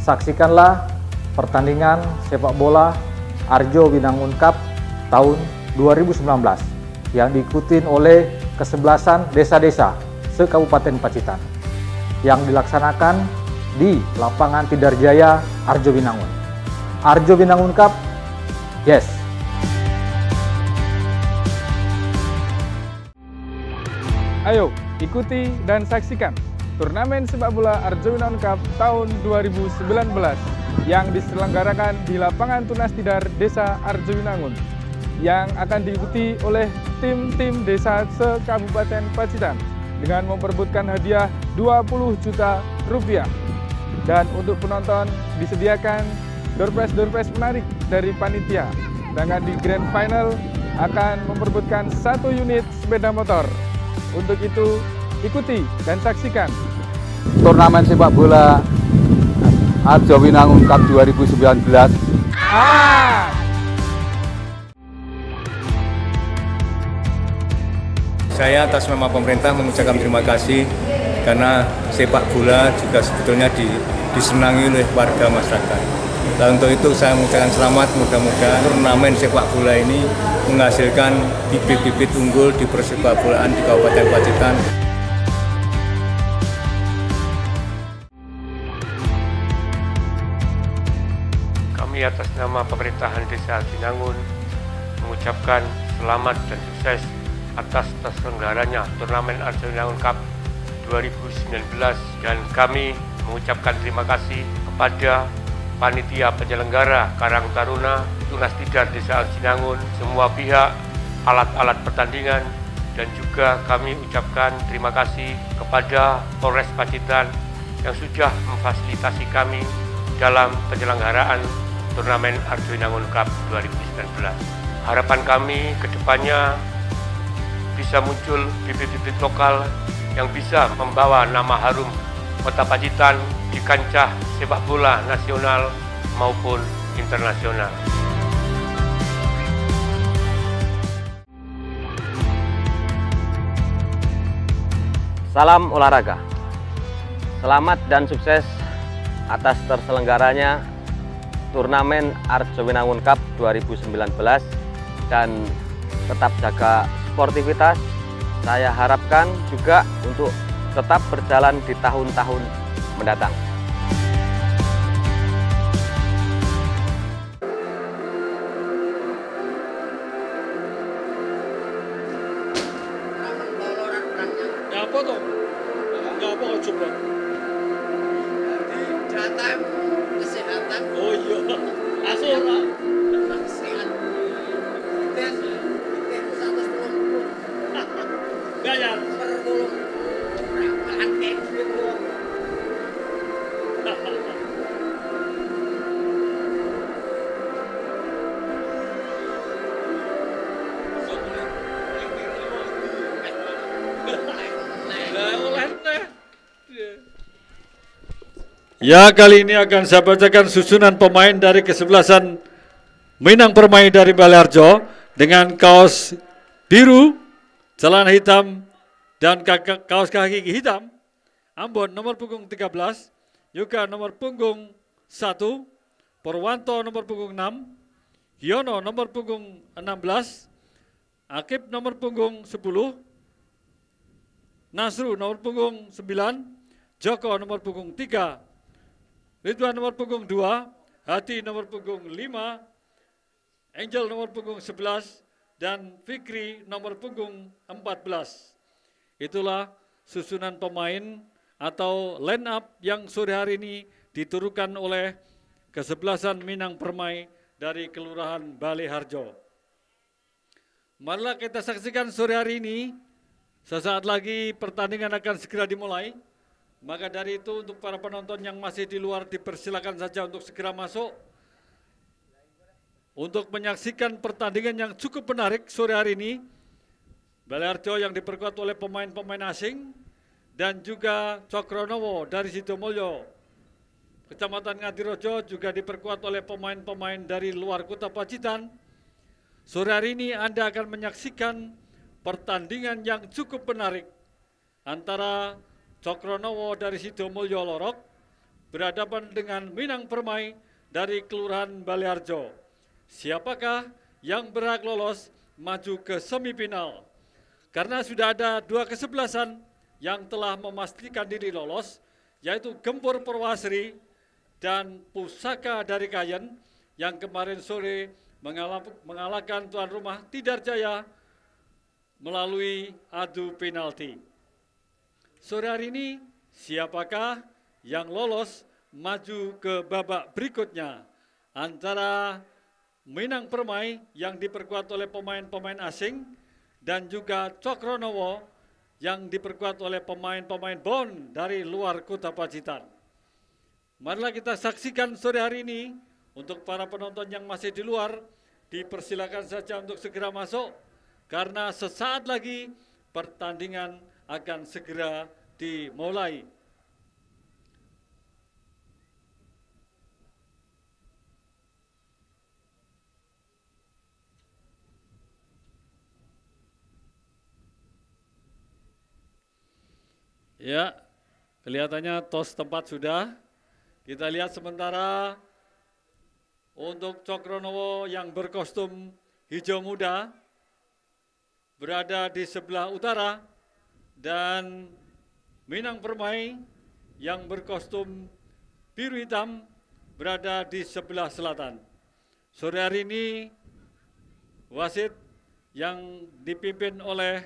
Saksikanlah pertandingan sepak bola Arjo Winangun Cup tahun 2019 yang diikuti oleh kesebelasan desa-desa se-Kabupaten Pacitan yang dilaksanakan di lapangan Tidarjaya Arjo Winangun. Arjo Winangun Cup, yes! Ayo ikuti dan saksikan turnamen sepak bola Arjo Winangun Cup tahun 2019 yang diselenggarakan di lapangan Tunas Tidar Desa Arjo Winangun yang akan diikuti oleh tim-tim desa se-Kabupaten Pacitan dengan memperebutkan hadiah 20 juta rupiah. Dan untuk penonton disediakan door-prize menarik dari panitia. Sedangkan di grand final akan memperebutkan 1 unit sepeda motor. Untuk itu, ikuti dan saksikan turnamen sepak bola Arjo Winangun Cup 2019. Saya atas nama pemerintah mengucapkan terima kasih karena sepak bola juga sebetulnya disenangi oleh warga masyarakat. Dan untuk itu saya mengucapkan selamat, mudah-mudahan turnamen sepak bola ini menghasilkan bibit-bibit unggul di persepak bolaan di Kabupaten Pacitan. Kami atas nama pemerintahan Desa Winangun mengucapkan selamat dan sukses atas terselenggaranya turnamen Arjo Winangun Cup 2019 dan kami mengucapkan terima kasih kepada panitia penyelenggara Karang Taruna, Tunas Tidar Desa Arjo Winangun, semua pihak, alat-alat pertandingan, dan juga kami ucapkan terima kasih kepada Polres Pacitan yang sudah memfasilitasi kami dalam penyelenggaraan turnamen Arjo Winangun Cup 2019. Harapan kami ke depannya bisa muncul bibit-bibit lokal yang bisa membawa nama harum Kota Pacitan di kancah sepak bola nasional maupun internasional. Salam olahraga. Selamat dan sukses atas terselenggaranya turnamen Arjo Winangun Cup 2019 dan tetap jaga sportivitas. Saya harapkan juga untuk tetap berjalan di tahun-tahun mendatang. Apa tuh? Apa coba? Data kesehatan. Oh iya. Asal lah. Sehat. Tes 110. Gaya. Ya, kali ini akan saya bacakan susunan pemain dari kesebelasan Minang Permai dari Balai Arjo dengan kaos biru, celana hitam, dan kaos kaki hitam. Ambon nomor punggung 13, Yuka nomor punggung 1, Purwanto nomor punggung 6, Yono nomor punggung 16, Akib nomor punggung 10, Nasru nomor punggung 9, Joko nomor punggung 3, Ridwan nomor punggung 2, Hati nomor punggung 5, Angel nomor punggung 11, dan Fikri nomor punggung 14. Itulah susunan pemain atau line up yang sore hari ini diturunkan oleh kesebelasan Minang Permai dari Kelurahan Balai Harjo. Marilah kita saksikan sore hari ini, sesaat lagi pertandingan akan segera dimulai. Maka dari itu untuk para penonton yang masih di luar dipersilakan saja untuk segera masuk untuk menyaksikan pertandingan yang cukup menarik sore hari ini. Balai Arjo yang diperkuat oleh pemain-pemain asing dan juga Cokronowo dari Sidomulyo. Kecamatan Ngadirojo juga diperkuat oleh pemain-pemain dari luar kota Pacitan. Sore hari ini Anda akan menyaksikan pertandingan yang cukup menarik antara Cokronowo dari Sidomulyo Lorok berhadapan dengan Minang Permai dari Kelurahan Balearjo. Siapakah yang berhak lolos maju ke semifinal? Karena sudah ada 2 kesebelasan yang telah memastikan diri lolos, yaitu Gempur Purwasri dan Pusaka dari Kayen yang kemarin sore mengalahkan tuan rumah Tidar Jaya melalui adu penalti. Sore hari ini, siapakah yang lolos maju ke babak berikutnya antara Minang Permai yang diperkuat oleh pemain-pemain asing dan juga Cokronowo yang diperkuat oleh pemain-pemain BON dari luar kota Pacitan. Marilah kita saksikan sore hari ini. Untuk para penonton yang masih di luar, dipersilakan saja untuk segera masuk karena sesaat lagi pertandingan akan segera dimulai. Ya, kelihatannya tos tempat sudah. Kita lihat sementara untuk Cokronowo yang berkostum hijau muda berada di sebelah utara dan Minang Permai yang berkostum biru hitam berada di sebelah selatan. Sore hari ini wasit yang dipimpin oleh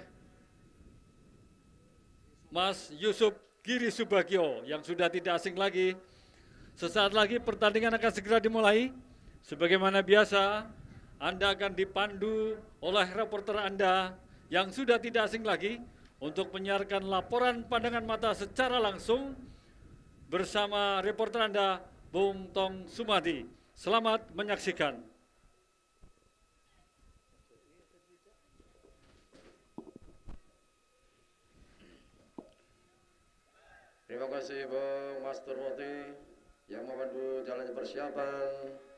Mas Yusuf Giri Subagio yang sudah tidak asing lagi. Sesaat lagi pertandingan akan segera dimulai. Sebagaimana biasa, Anda akan dipandu oleh reporter Anda yang sudah tidak asing lagi untuk menyiarkan laporan pandangan mata secara langsung bersama reporter Anda, Bung Tong Sumadi. Selamat menyaksikan. Terima kasih Bung Master Moti yang memandu jalannya persiapan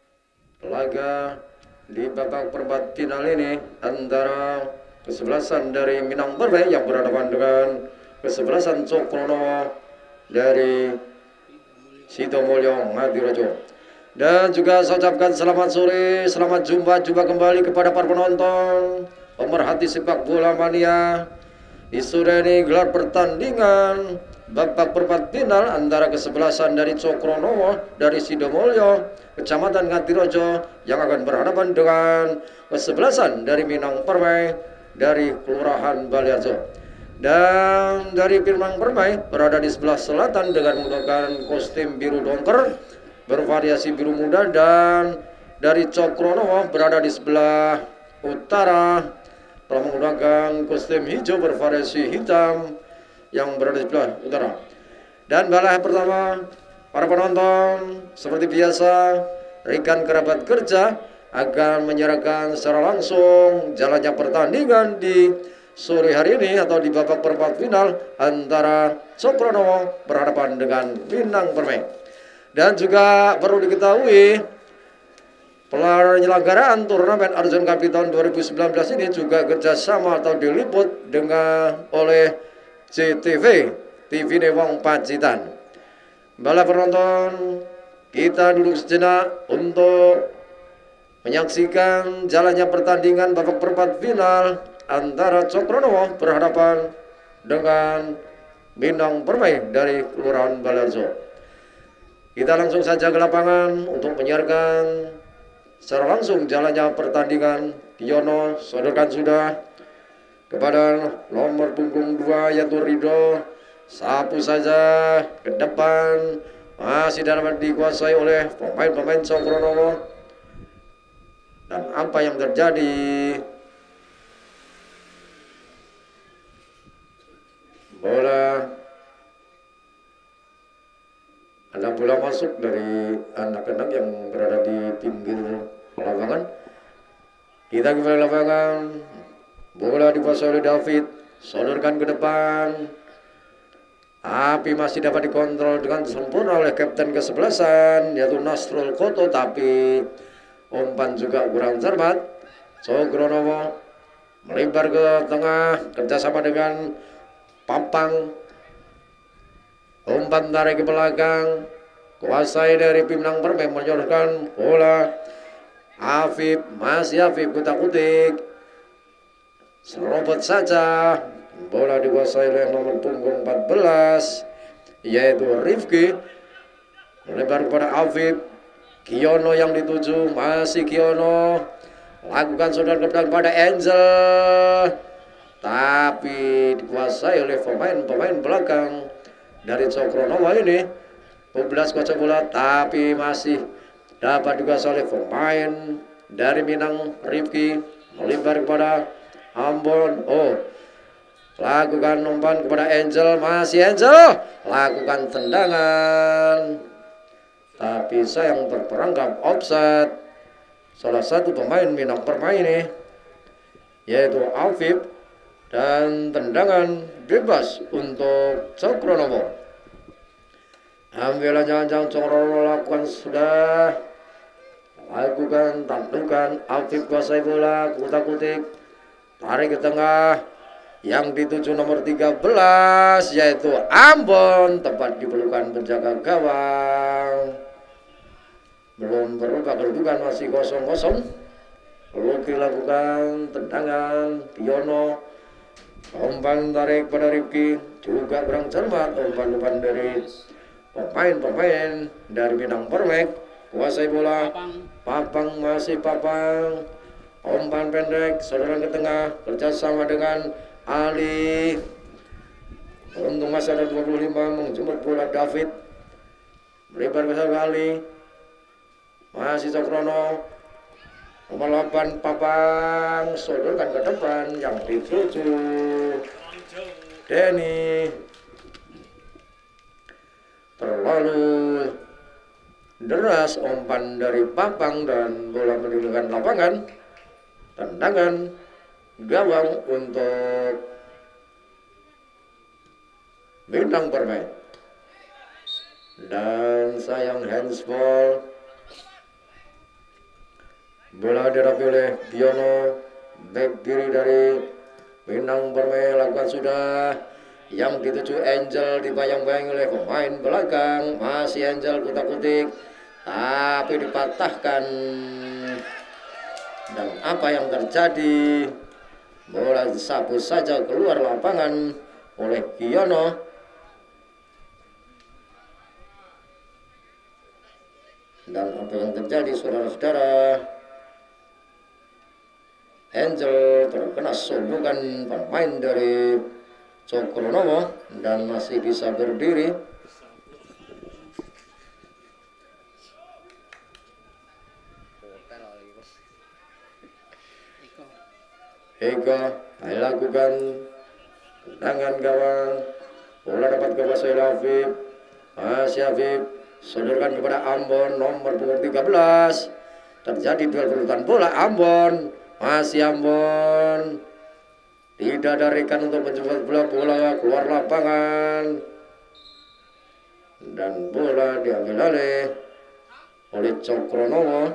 laga di babak perempat final ini antara kesebelasan dari Minang Permai yang berhadapan dengan kesebelasan Cokronowo dari Sidomulyo Ngadirejo. Dan juga saya ucapkan selamat sore, selamat jumpa kembali kepada para penonton, pemerhati sepak bola mania. Di sore ini gelar pertandingan babak perempat final antara kesebelasan dari Cokronowo dari Sidomulyo Kecamatan Ngadirejo yang akan berhadapan dengan kesebelasan dari Minang Permai dari Kelurahan Balearjo. Dan dari Minang Permai berada di sebelah selatan dengan menggunakan kostum biru dongker bervariasi biru muda, dan dari Cokronowo berada di sebelah utara telah menggunakan kostum hijau bervariasi hitam yang berada di sebelah utara. Dan balai pertama, para penonton seperti biasa, rekan kerabat kerja akan menyerahkan secara langsung jalannya pertandingan di sore hari ini atau di babak perempat final antara Cokronowo berhadapan dengan Minang Permai. Dan juga perlu diketahui, penyelenggaraan turnamen Arjun Cup tahun 2019 ini juga kerjasama atau diliput dengan oleh CTV, TV Newong Pacitan. Bala penonton, kita duduk sejenak untuk menyaksikan jalannya pertandingan babak perempat final antara Cokronowo berhadapan dengan Minang Permai dari Kelurahan Balearjo. Kita langsung saja ke lapangan untuk menyiarkan secara langsung jalannya pertandingan. Yono, sodorkan sudah kepada nomor punggung 2 yaitu Ridho. Sapu saja ke depan, masih dapat dikuasai oleh pemain-pemain Cokronowo. Dan apa yang terjadi? Ada bola masuk dari anak-anak yang berada di pinggir lapangan. Kita kembali lapangan. Bola dikuasai oleh David, sodorkan ke depan. Tapi masih dapat dikontrol dengan sempurna oleh kapten kesebelasan yaitu Nasrul Koto, tapi umpan juga kurang cermat. Cokronowo melebar ke tengah kerjasama dengan Pampang. Umpan tarik ke belakang, kuasai dari Pinang Permai menyodorkan bola. Afif, masih Afif kutak-kutik, serobot saja, bola dikuasai oleh nomor punggung 14 yaitu Rifki, melebar kepada Afif. Kiono yang dituju, masih Kiono, lakukan saudara kepada Angel, tapi dikuasai oleh pemain belakang dari Cokronowo ini. 12 kuasa bola, tapi masih dapat dikuasai oleh pemain dari Minang. Rifki melebar kepada Ambon. Lakukan umpan kepada Angel, masih Angel, lakukan tendangan, tapi sayang terperangkap offside salah satu pemain Minang Permai ini yaitu Afif, dan tendangan bebas untuk Cokronowo. Ambil jangan Cokronowo lakukan sudah, lakukan tandukan. Afif kuasai bola, kutak-kutik, tarik ke tengah, yang dituju nomor 13 yaitu Ambon, tepat di pelukan penjaga gawang. Belum berubah kedudukan, masih 0-0. Luki lakukan tendangan, Piono umpan tarik pada Rifki, juga kurang cermat umpan-umpan dari pemain dari Minang Permai. Kuasai bola, Papang, masih Papang, umpan pendek, saudara ke tengah, kerjasama dengan Ali. Untung masih ada 25, menjemput bola David, melebar ke Ali, masih Cokrono, nomor 8 Papang, sodorkan ke depan, yang dituju Denny. Terlalu deras umpan dari Papang dan bola meninggalkan lapangan. Tendangan gawang untuk Minang Permai, dan sayang handsball. Bola dirapi oleh Biono, back kiri dari Minang Permai, lakukan sudah, yang dituju Angel, dibayang-bayang oleh pemain belakang, masih Angel kutak-kutik, tapi dipatahkan. Dan apa yang terjadi? Bola disapu saja keluar lapangan oleh Kiono. Dan apa yang terjadi, saudara-saudara? Angel terkena sundukan pemain dari Cokronowo dan masih bisa berdiri. Eka lakukan tendangan gawang, bola dapat kuasai Afif, masih Afif, sodorkan kepada Ambon, nomor punggung 13. Terjadi duel perebutan bola. Ambon, masih Ambon, tidak ada rekan untuk menjemput bola keluar lapangan, dan bola diambil alih oleh Cokronowo.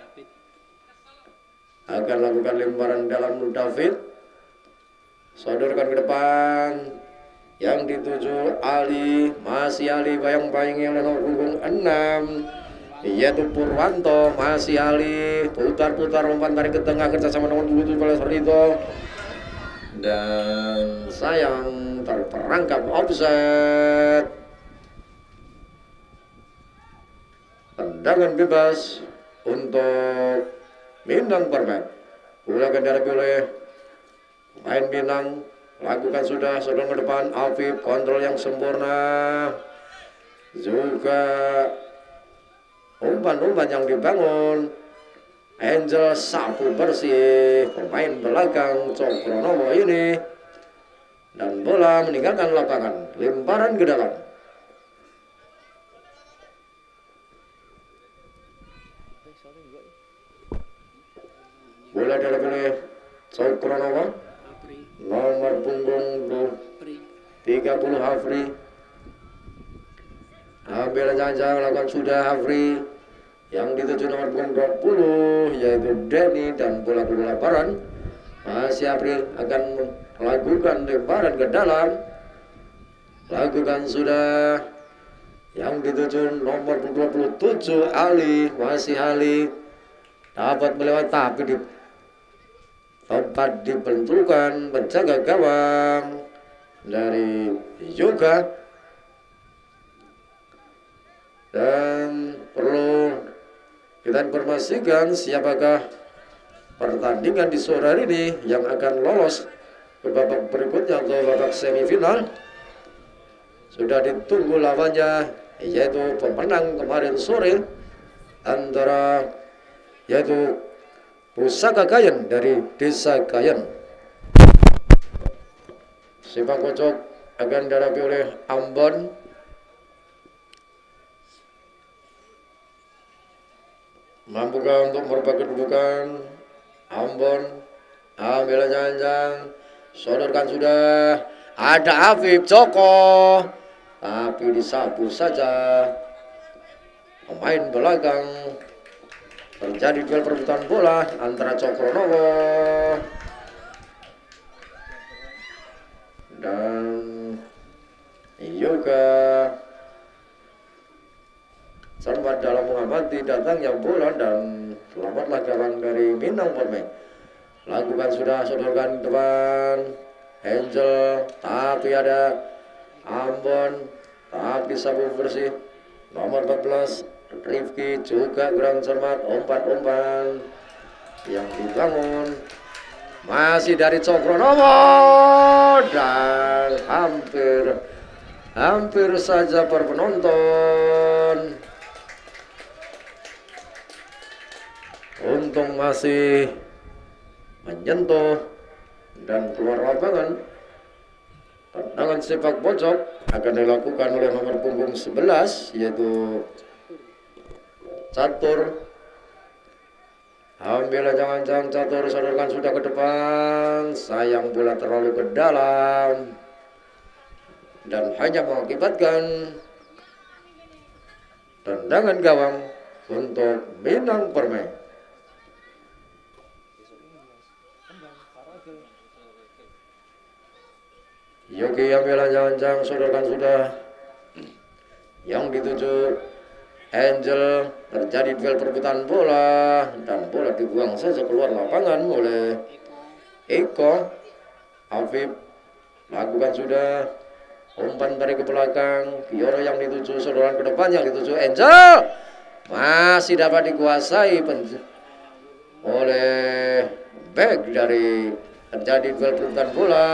Akan lakukan lemparan dalam David, sodorkan ke depan, yang dituju Ali, masih Ali, bayang-bayangi oleh nomor punggung 6 yaitu Purwanto, masih Ali, putar-putar umpan tarik ke tengah, kerjasama nomor 7 oleh Sorito, dan sayang terperangkap offset. Tendangan bebas untuk Minang Permai. Bola akan dihadapi oleh main Minang, lakukan sudah, sodong ke depan, Afif, kontrol yang sempurna, juga umpan-umpan yang dibangun. Angel sapu bersih pemain belakang Cokronowo ini, dan bola meninggalkan lapangan, lemparan ke dalam. Bola dihadapi oleh Cokronowo, nomor punggung 30 Hafri. Ambil jangan lakukan sudah Hafri, yang dituju nomor punggung 20 yaitu Denny, dan bola ke lapangan. Masih Hafri akan melakukan lemparan ke dalam, lakukan sudah, Yang dituju nomor 27 Ali, masih Ali dapat melewati tapi di tempat dibenturkan penjaga gawang dari Yoga, dan perlu kita informasikan siapakah pertandingan di sore hari ini yang akan lolos ke babak berikutnya atau babak semifinal. Sudah ditunggu lawannya, yaitu pemenang kemarin sore antara yaitu Pusaka Kayen dari Desa Kayen. Sepak pojok akan dihadapi oleh Ambon. Mampukah untuk merubah kedudukan? Ambon ambil janjang, sodorkan sudah. Ada Afif Joko, tapi disapu saja pemain belakang. Terjadi duel perebutan bola antara Cokronowo dan Yoga. Cermat dalam mengamati datangnya bola dan selamatlah gawang dari Minang Permai. Lakukan sudah, sodorkan depan Angel, tapi ada Ambon, tapi sabu bersih nomor 14 Rifki juga kurang cermat, umpan-umpan yang dibangun masih dari Cokronowo dan hampir saja para penonton. Untung masih menyentuh dan keluar lapangan. Tendangan sepak pojok akan dilakukan oleh nomor punggung 11 yaitu Catur. Ambil jangan-jangan Catur, sodorkan sudah ke depan. Sayang bola terlalu ke dalam dan hanya mengakibatkan tendangan gawang untuk Minang Permai. Yogi ambil jangan-jangan, sodorkan sudah. Yang dituju Angel, terjadi duel perebutan bola dan bola dibuang saja keluar lapangan oleh Eko. Afif lakukan sudah, umpan dari ke belakang. Kioro yang dituju, sodoran ke depan yang dituju Angel masih dapat dikuasai oleh back dari. Terjadi duel perebutan bola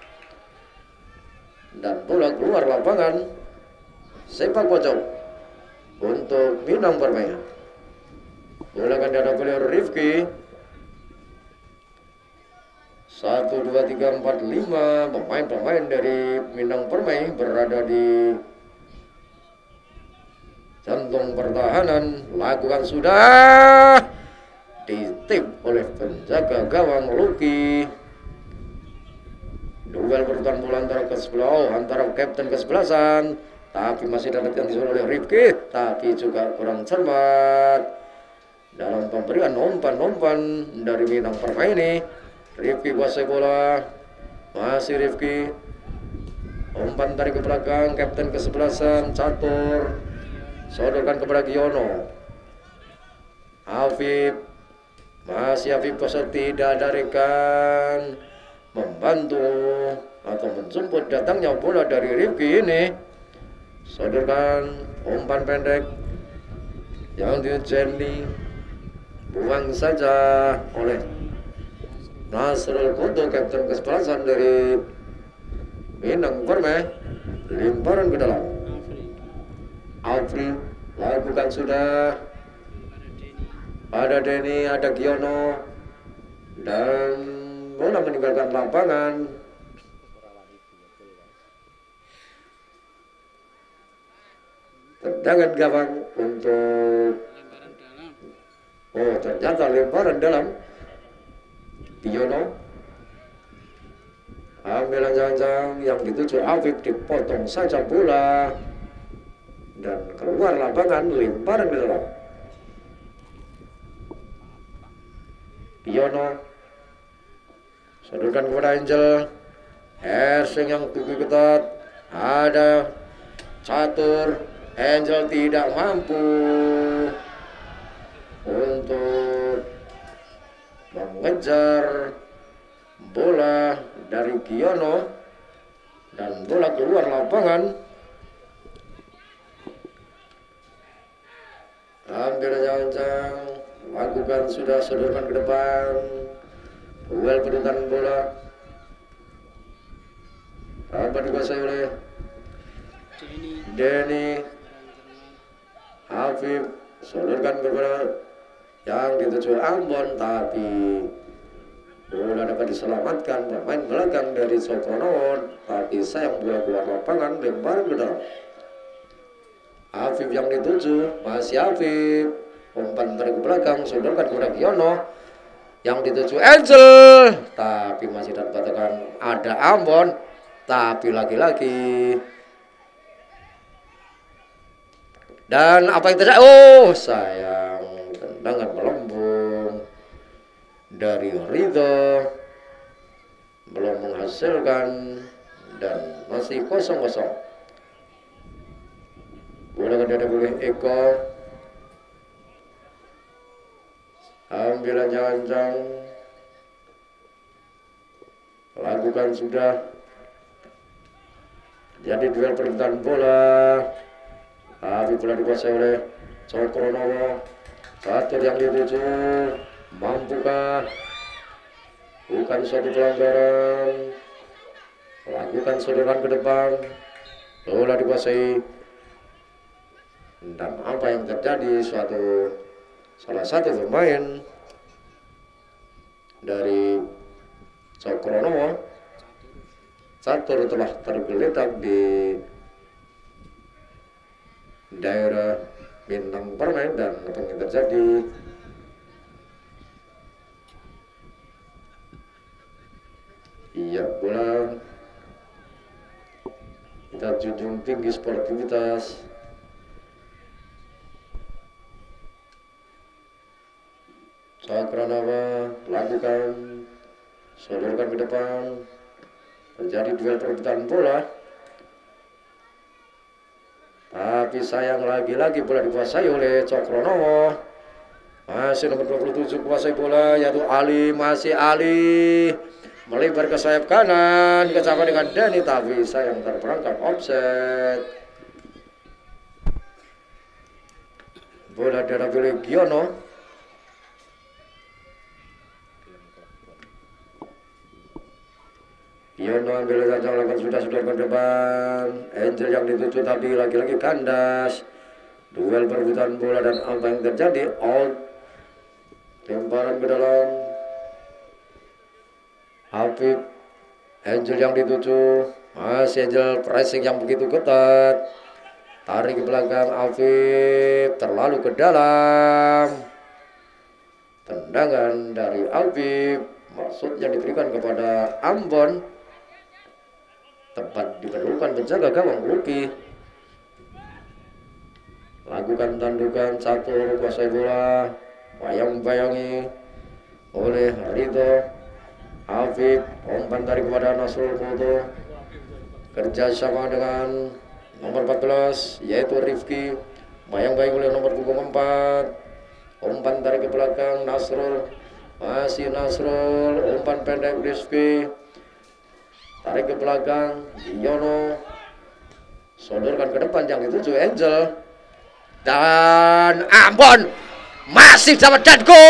dan bola keluar lapangan. Sepak pojok untuk Minang Permai. Bola akan dihadapi oleh Rifki. 1, 2, 3, 4, 5 pemain-pemain dari Minang Permai berada di jantung pertahanan. Lakukan sudah, ditip oleh penjaga gawang Luki. Duel perebutan bola antara kapten kesebelasan, tapi masih dapat yang disuruh oleh Rifki, tapi juga kurang cermat dalam pemberian umpan-umpan dari Minang Permai ini. Rifki kuasai bola, masih Rifki, umpan dari ke belakang kapten kesebelasan Catur, sodorkan kepada Giono. Afif, masih Afif kuasa tidak darikan membantu atau menjemput datangnya bola dari Rifki ini. Sodorkan umpan pendek yang di buang saja oleh Nasrul Kutu, kapten kesebelasan dari Minang Permai. Lemparan ke dalam. Afri lakukan sudah. Ada Denny, ada Giono, dan bola meninggalkan lapangan. Tendangan gawang untuk ternyata lemparan dalam. Giono ambil jangan yang dituju Afif, dipotong saja bola dan keluar lapangan. Lemparan ke dalam. Giono sodorkan kepada Angel. Hersing yang gigi ketat. Ada Catur, Angel tidak mampu untuk mengejar bola dari Giono dan bola keluar lapangan. Ambil jalan-jalan, lakukan sudah, sodorkan ke depan. Duel perebutan bola. Dapat dikuasai oleh Denny. Afif sodorkan kepada yang dituju Ambon, tapi bola dapat diselamatkan pemain belakang dari Cokrono, tapi sayang bola keluar lapangan, lempar ke dalam. Afif yang dituju, masih Afif, umpan dari ke belakang, sodorkan kepada Giono, yang dituju Angel, tapi masih dapat tekan. Ada Ambon, tapi lagi-lagi. Dan apa yang terjadi? Oh sayang, tendangan melambung dari Ridho belum menghasilkan dan masih kosong-kosong. Bola kedua boleh Eko. Ambilan jalan-jalan. Lakukan sudah. Jadi duel perebutan bola. Tapi bola dikuasai oleh Cokrono. Satu yang dituju. Mampukah? Bukan suatu pelanggaran. Lakukan sodoran ke depan. Bola dikuasai. Dan apa yang terjadi, salah satu pemain dari Cokrono Catur telah tergeletak di daerah bintang permain. Dan apa yang terjadi, iya, bola kita junjung tinggi sportivitas. Cokrono lakukan sodorkan ke depan. Terjadi duel perebutan bola. Tapi sayang lagi-lagi bola dikuasai oleh Cokrono. Masih nomor 27 kuasai bola, yaitu Ali. Masih Ali melebar ke sayap kanan, kecapan dengan Dani, tapi sayang terperangkap offset. Bola diambil oleh Giono. Giono ambil saja, lakukan sudah ke depan. Angel yang dituju tapi lagi-lagi kandas. Duel perebutan bola dan apa yang terjadi? Out. Lemparan ke dalam. Afif. Angel yang dituju. Masih Angel pressing yang begitu ketat. Tarik ke belakang Afif. Terlalu ke dalam. Tendangan dari Afif. Maksudnya diberikan kepada Ambon. Tepat diperlukan penjaga gawang Luki. Lakukan tandukan Catur, kuasai bola. Bayang-bayangi oleh Ridho. Afif, umpan tarik kepada Nasrul Foto. Kerjasama dengan nomor 14 yaitu Rifki. Bayang-bayangi oleh nomor punggung 4. Umpan tarik ke belakang Nasrul. Masih Nasrul, umpan pendek Rifki. Tarik ke belakang Giono. Sodorkan ke depan yang dituju Angel. Dan Ambon masih dapat dan gol.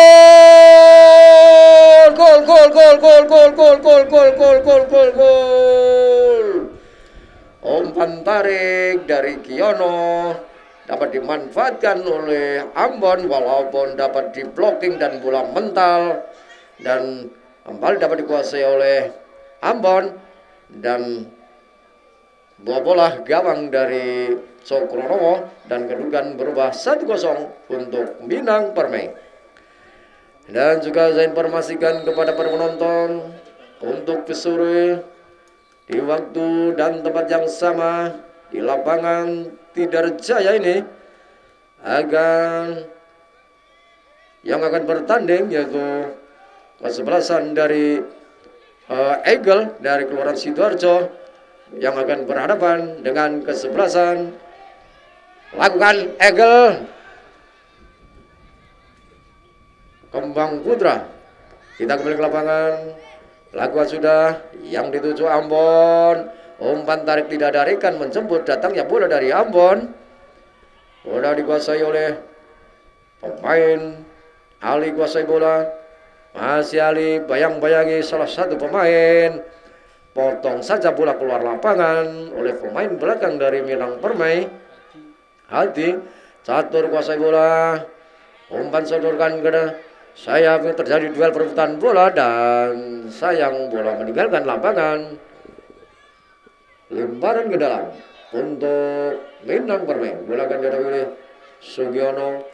Umpan tarik dari Giono dapat dimanfaatkan oleh Ambon, walaupun dapat diblocking dan bola mental, dan kembali dapat dikuasai oleh Ambon, dan bola gawang dari Cokrono, dan kedudukan berubah 1-0 untuk Minang Permai. Dan juga saya informasikan kepada para penonton untuk sore di waktu dan tempat yang sama di lapangan Tidarjaya ini yang akan bertanding yaitu kesebelasan dari Eagle dari Kelurahan Sidoarjo yang akan berhadapan dengan kesebelasan lakukan egel kembang putra. Kita kembali ke lapangan, lakukan sudah, yang dituju Ambon, umpan tarik tidak darikan menjemput datangnya bola dari Ambon. Bola dikuasai oleh pemain Ali, kuasai bola, masih Ali bayang-bayangi salah satu pemain, potong saja bola keluar lapangan oleh pemain belakang dari Minang Permai. Hati catur kuasai bola, umpan sodorkan ke sayap, terjadi duel perebutan bola dan sayang bola meninggalkan lapangan. Lemparan ke dalam untuk Minang Permai. Bola akan dihadapi oleh Sugiono.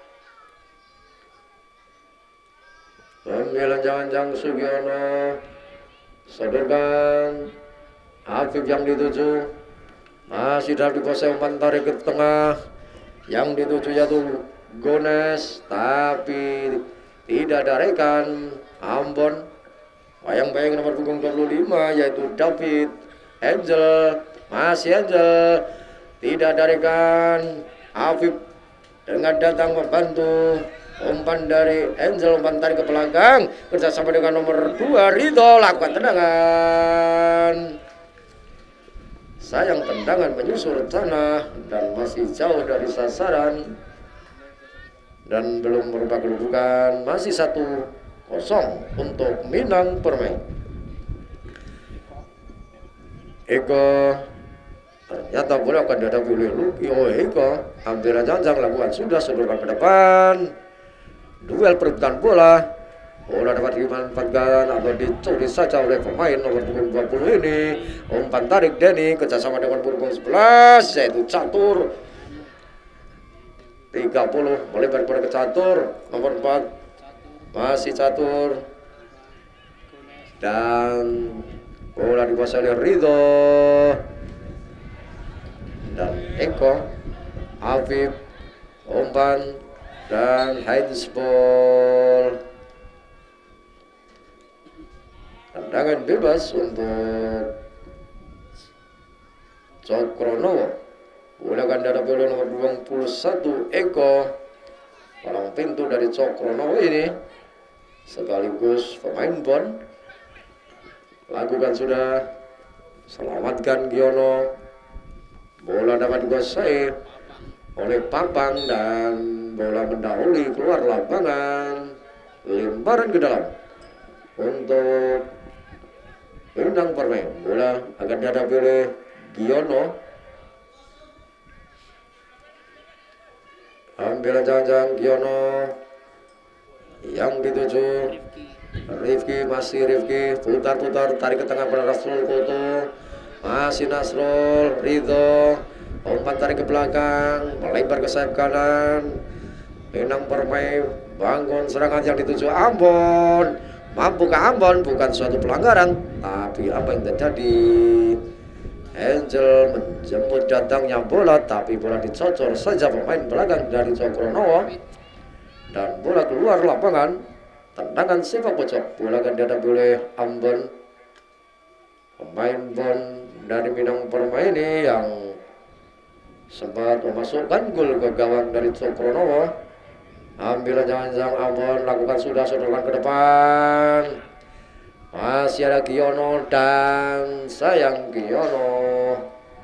Pembelaan jangan-jangan Sugiono, sodorkan Afif yang dituju, masih dalam dikuasai, umpan tarik ke tengah, yang dituju yaitu Gones, tapi tidak ada rekan Ambon. Bayang-bayang nomor punggung 25 yaitu David Angel, masih Angel, tidak ada rekan Afif dengan datang membantu. Umpan dari Angel, umpan tarik ke belakang kerjasama dengan nomor 2 Ridho, lakukan tendangan. Sayang tendangan menyusur tanah dan masih jauh dari sasaran dan belum merubah kedudukan. Masih 1-0 untuk Minang Permai. Eko ternyata bola akan dihadapi oleh Luki. Eko hampir janjang lakukan sudah, sodorkan ke depan. Duel perebutan bola, bola dapat dimanfaatkan atau dicuri saja oleh pemain nomor punggung 20 ini. Umpan tarik Denny kerjasama dengan punggung 11 yaitu Catur. 30 melebar ke Catur, nomor 4 masih Catur, dan bola dikuasai oleh Ridho dan Eko. Afif, umpan dan handsball, tendangan bebas untuk Cokronowo. Bola akan dihadapi oleh nomor 21 Eko, palang pintu dari Cokronowo ini sekaligus pemain Bon. Lakukan sudah, selamatkan Giono. Bola dapat dikuasai oleh Papang dan bola mendahului keluar lapangan. Lemparan ke dalam untuk Minang Permai. Bola akan dihadapi oleh Giono. Ambil jangan-jangan Giono yang dituju Rifki, masih Rifki, putar-putar tarik ke tengah pada Nasrul Koto, masih Nasrul Ridho, umpan tarik ke belakang, melebar ke sayap kanan. Minang Permai bangun serangan yang dituju Ambon. Mampukah Ambon? Bukan suatu pelanggaran, tapi apa yang terjadi? Angel menjemput datangnya bola, tapi bola dicocor saja pemain belakang dari Cokronowo dan bola keluar lapangan. Tendangan sepak pojok, bola akan dihadapi oleh Ambon. Pemain Bon dari Minang Permai ini yang sempat memasukkan gol ke gawang dari Cokronowo. Ambil jangan-jangan Ambon, lakukan sudah, sodorkan ke depan. Masih ada Giono dan sayang Giono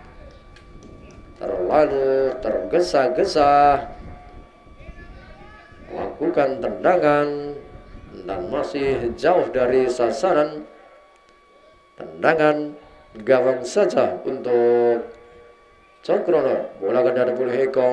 terlalu tergesa-gesa melakukan tendangan dan masih jauh dari sasaran. Tendangan gawang saja untuk Cokrono. Bola akan dihadapi oleh Eko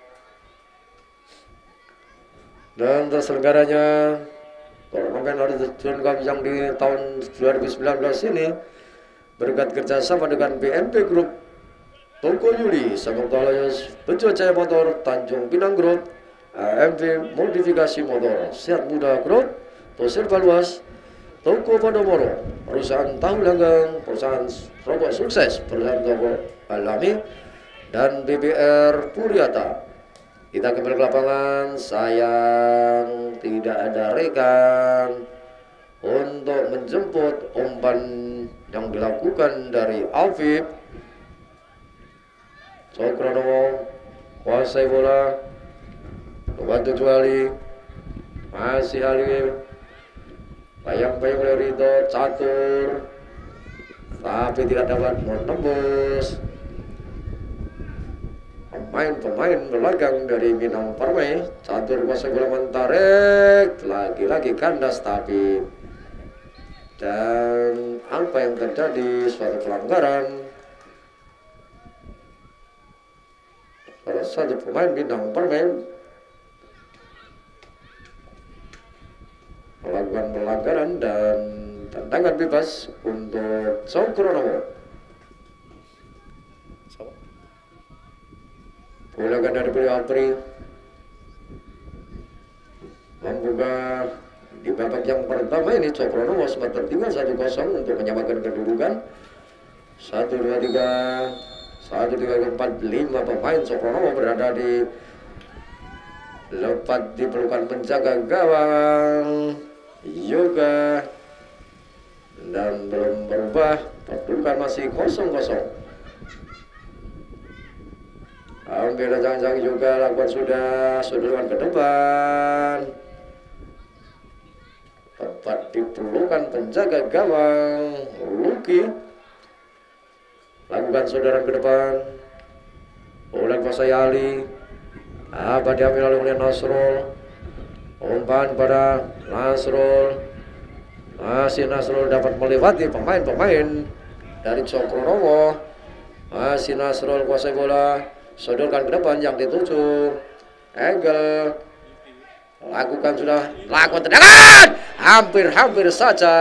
dan terselenggaranya turnamen Arjuna Cup yang di tahun 2019 ini berkat kerjasama dengan BNP Group, Toko Yuli, Samuel Alayos, Bejo Jaya Motor, Tanjung Pinang Group, AMV Modifikasi Motor, Sehat Muda Group, Tosir Baluas, Toko Podomoro, perusahaan tahu langgang, perusahaan rokok sukses, perusahaan toko alami, dan BBR Puriata. Kita kembali ke lapangan, sayang tidak ada rekan untuk menjemput umpan yang dilakukan dari Afif. Cokronowo kuasai bola, luar kecuali, masih Halim, bayang-bayang oleh Ridho, catur, tapi tidak dapat menembus. Pemain-pemain belakang dari Minang Permai, catur kuasai bola mentarik, lagi-lagi kandas tapi dan apa yang terjadi, suatu pelanggaran. Salah satu pemain Minang Permai melakukan pelanggaran dan tendangan bebas untuk Cokronowo. Bola ganda dari Apri membuka di babak yang pertama ini. Cokronowo sempat tertinggal 1-0 untuk menyamakan kedudukan. 1, 2, 3, 1, 2, 3, 4, 5 pemain Cokronowo berada di lepat di pelukan penjaga gawang Yoga dan belum berubah, kedudukan masih 0-0. Ambil jangan-jangan juga lakukan sudah suduran ke depan, tepat di pelukan penjaga gawang Luki. Lakukan saudara ke depan, bola kuasai Ali, apa diambil oleh Nasrul, umpan pada Nasrul, masih Nasrul dapat melewati pemain-pemain dari Cokronowo, masih Nasrul kuasai bola, sodorkan ke depan yang dituju Engel, lakukan sudah, lakukan tendangan, hampir saja.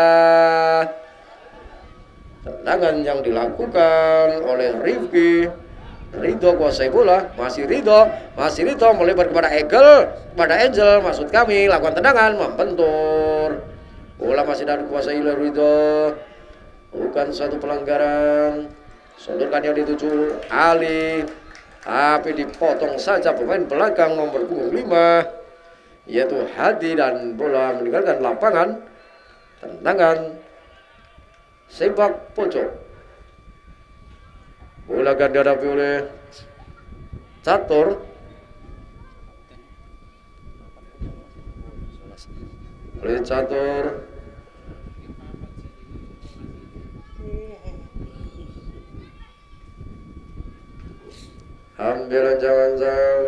Tendangan yang dilakukan oleh Rifki. Ridho kuasai bola, masih Ridho melebar kepada Angel, maksud kami, lakukan tendangan, membentur. Bola masih dalam kuasai oleh Ridho, bukan suatu pelanggaran. Sodorkan yang dituju Ali, tapi dipotong saja pemain belakang nomor punggung 5, yaitu Hadi, dan bola meninggalkan lapangan. Tendangan sepak pojok. Bola akan dihadapi oleh Catur. Ambilan jangan-jangan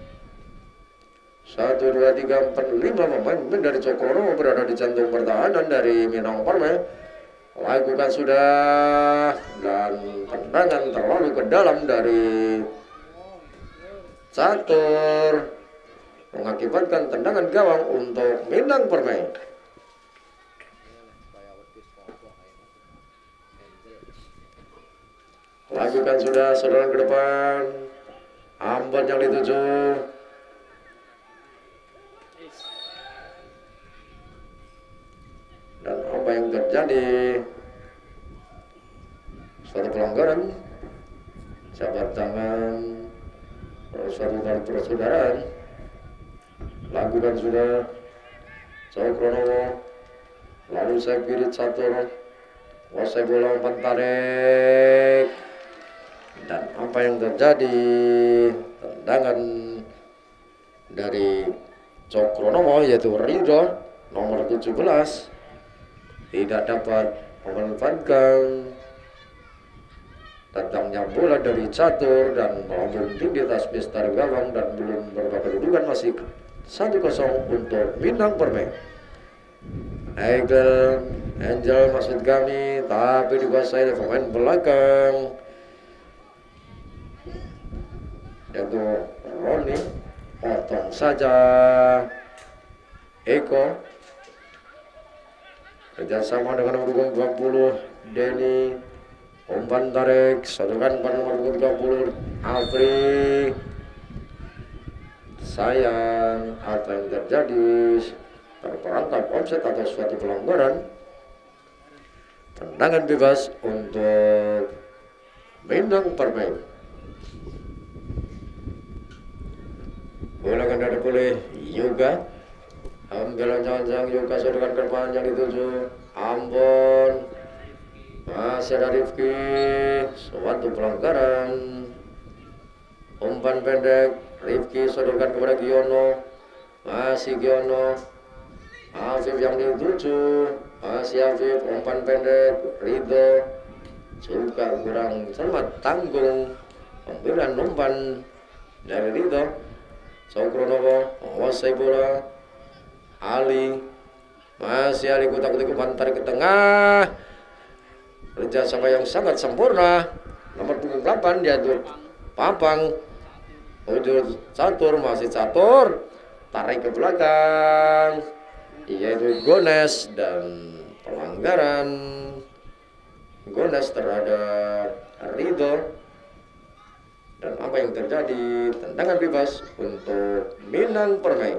1, 2, 3, 4, 5 pemain dari Cokronowo berada di jantung pertahanan dari Minang Permai. Lakukan sudah, dan tendangan terlalu ke dalam dari Catur mengakibatkan tendangan gawang untuk Minang Permai. Lakukan sudah, saudara ke depan, Ambon yang dituju. Dan apa yang terjadi? Suatu pelanggaran, jabat tangan, suatu kali persaudaraan. Lakukan sudah, Cokronowo, lalu saya kiri Catur, kuasai bola, umpan tarik. Dan apa yang terjadi? Tendangan dari Cokronowo, yaitu Ridho nomor 17, tidak dapat memanfaatkan datangnya bola dari Catur dan melambung tinggi atas mistar gawang dan belum berubah kedudukan, masih 1-0 untuk Minang Permai. Angel maksud kami, tapi dikuasai oleh pemain belakang, yaitu Roni. Potong saja Eko, kerjasama dengan nomor 20 Denny, umpan tarik, sodorkan pada nomor 30 Apri. Sayang, apa yang terjadi? Terperangkap offset atau suatu pelanggaran. Tendangan bebas untuk Minang Permai. Bola akan dihadapi oleh Yoga. Ambil jangan-jangan Yoga, sodorkan ke depan yang dituju Ambon. Masih ada Rifki, suatu pelanggaran. umpan pendek Rifki sodorkan kepada Giono, masih Giono, Afif yang dituju, masih Afif, umpan pendek Ridho juga kurang cermat, tanggung pemberian umpan dari Ridho. Cokronowo menguasai bola, Ali, masih Ali kutak-kutik umpan tarik ke tengah, kerjasama yang sangat sempurna. Nomor punggung 8 diatur Papang, ujur catur, masih catur, tarik ke belakang, yaitu Gones, dan pelanggaran Gones terhadap Ridho. Dan apa yang terjadi? Tendangan bebas untuk Minang Permai.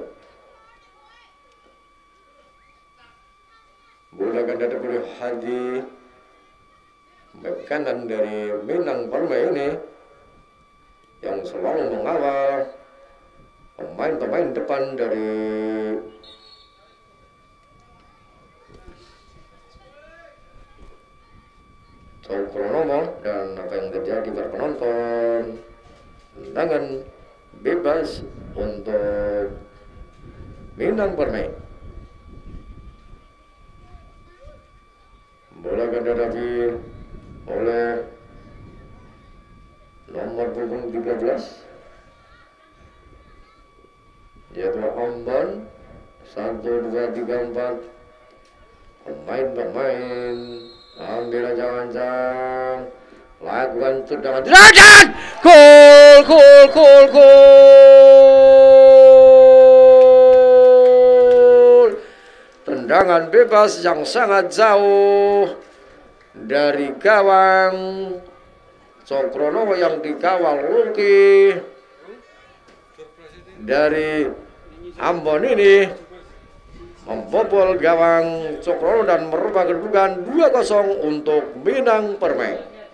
Bola akan datang oleh Hadi, bek kanan dari Minang Permai ini yang selalu mengawal pemain-pemain depan dari Cokronomo. Dan apa yang terjadi para penonton, tendangan bebas untuk Minang Permai. Bola akan dihadapi oleh nomor punggung 13, yaitu Ambon. 1, 2, 3, 4 pemain ambil ancang-ancang, lakukan tendangan, gol. Tendangan bebas yang sangat jauh dari gawang Cokronowo yang dikawal Luki dari Ambon ini membobol gawang Cokronowo dan merubah kedudukan 2-0 untuk Minang Permai.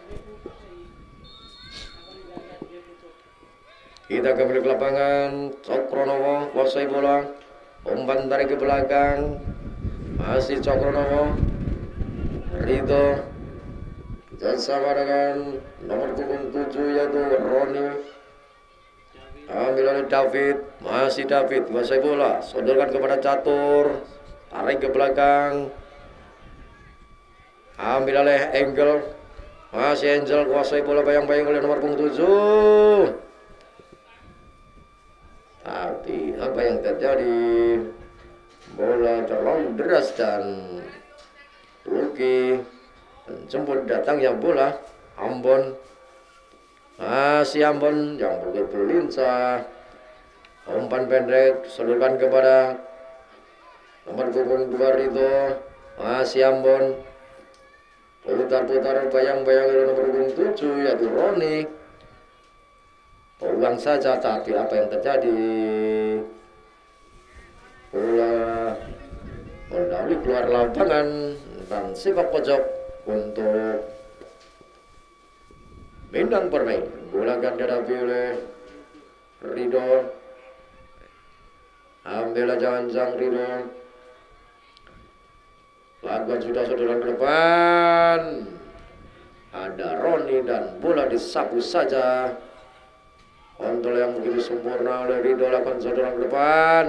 Kita kembali ke lapangan. Cokronowo kuasai bola, umpan tarik ke belakang, masih Cokronowo. Ridho bersama dengan nomor punggung 7 yaitu Roni, ambil oleh David, masih David kuasai bola, sodorkan kepada Catur, tarik ke belakang, ambil oleh Angel, masih Angel kuasai bola, bayang-bayang oleh nomor punggung 7. Tapi apa yang terjadi? Bola terlalu deras dan Luki menjemput datangnya bola. Ambon, masih Ambon yang begitu lincah, umpan pendek sodorkan kepada nomor punggung 2 Ridho, masih Ambon, putar-putar bayang-bayang oleh nomor punggung 7 yaitu Roni. Peluang saja, tapi apa yang terjadi? Bola mendahului keluar lapangan dan sepak pojok untuk Minang Permai. Bola akan dihadapi oleh Ridho, ambil ancang-ancang Ridho, lakukan sudah sodorkan ke depan, ada Roni dan bola disapu saja. Kontrol yang begitu sempurna oleh Ridho, lakukan sodorkan ke depan.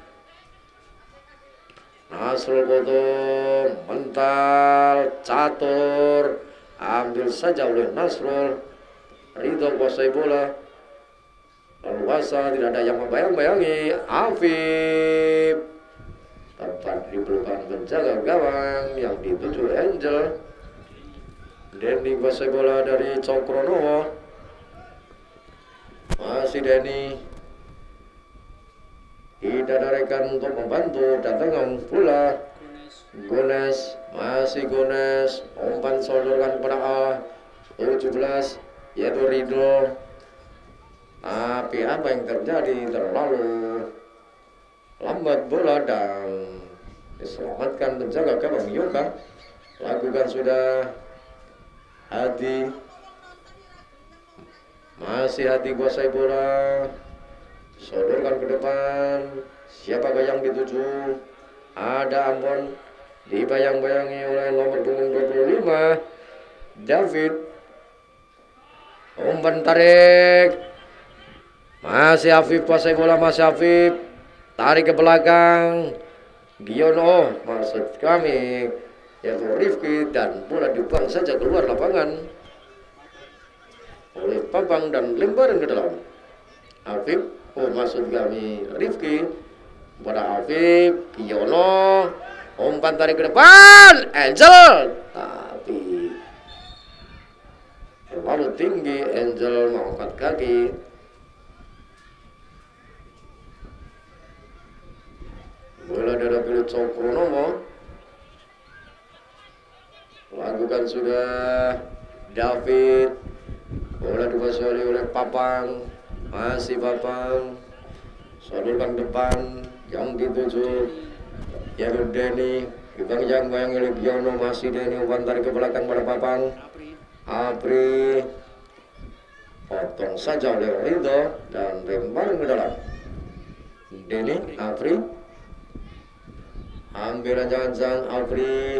Nasrul Boto mental, Catur, ambil saja oleh Nasrul. Ridho kuasai bola, leluasa, tidak ada yang membayang-bayangi. Afif tempat diberikan penjaga gawang yang dituju Angel. Denny kuasai bola dari Cokronowo, masih Denny, tidak ada rekan untuk membantu, datang pula Gones, masih Gones, umpan sodorkan kepada A17 yaitu Ridho. Tapi apa yang terjadi? Terlalu lambat bola dan diselamatkan penjaga gawang Yoga. Lakukan sudah Hadi, masih Hadi kuasai bola, sodorkan ke depan. Siapakah yang dituju? Ada Ambon, dibayang-bayangi oleh nomor punggung 25 David. Umpan tarik Masih Afif kuasai bola, masih Afif. Tarik ke belakang. Giono maksud kami yaitu Rifki, dan bola dibuang saja keluar lapangan oleh Papang dan lemparan ke dalam. Afif, maksud kami Rifki, pada Afif, Giono, umpan tarik ke depan, Angel, tapi terlalu tinggi, Angel mengangkat kaki. Bola dari pilih Cokronomo, lakukan sudah David, bola dikuasai oleh Papang, masih Papang, sodorkan depan, yang dituju yaitu Denny, yang bayang oleh Giono, masih Denny, umpan tarik ke belakang pada Papang, Apri, potong saja oleh Ridho dan lemparan ke dalam. Denny, Apri, ambil jangan Apri,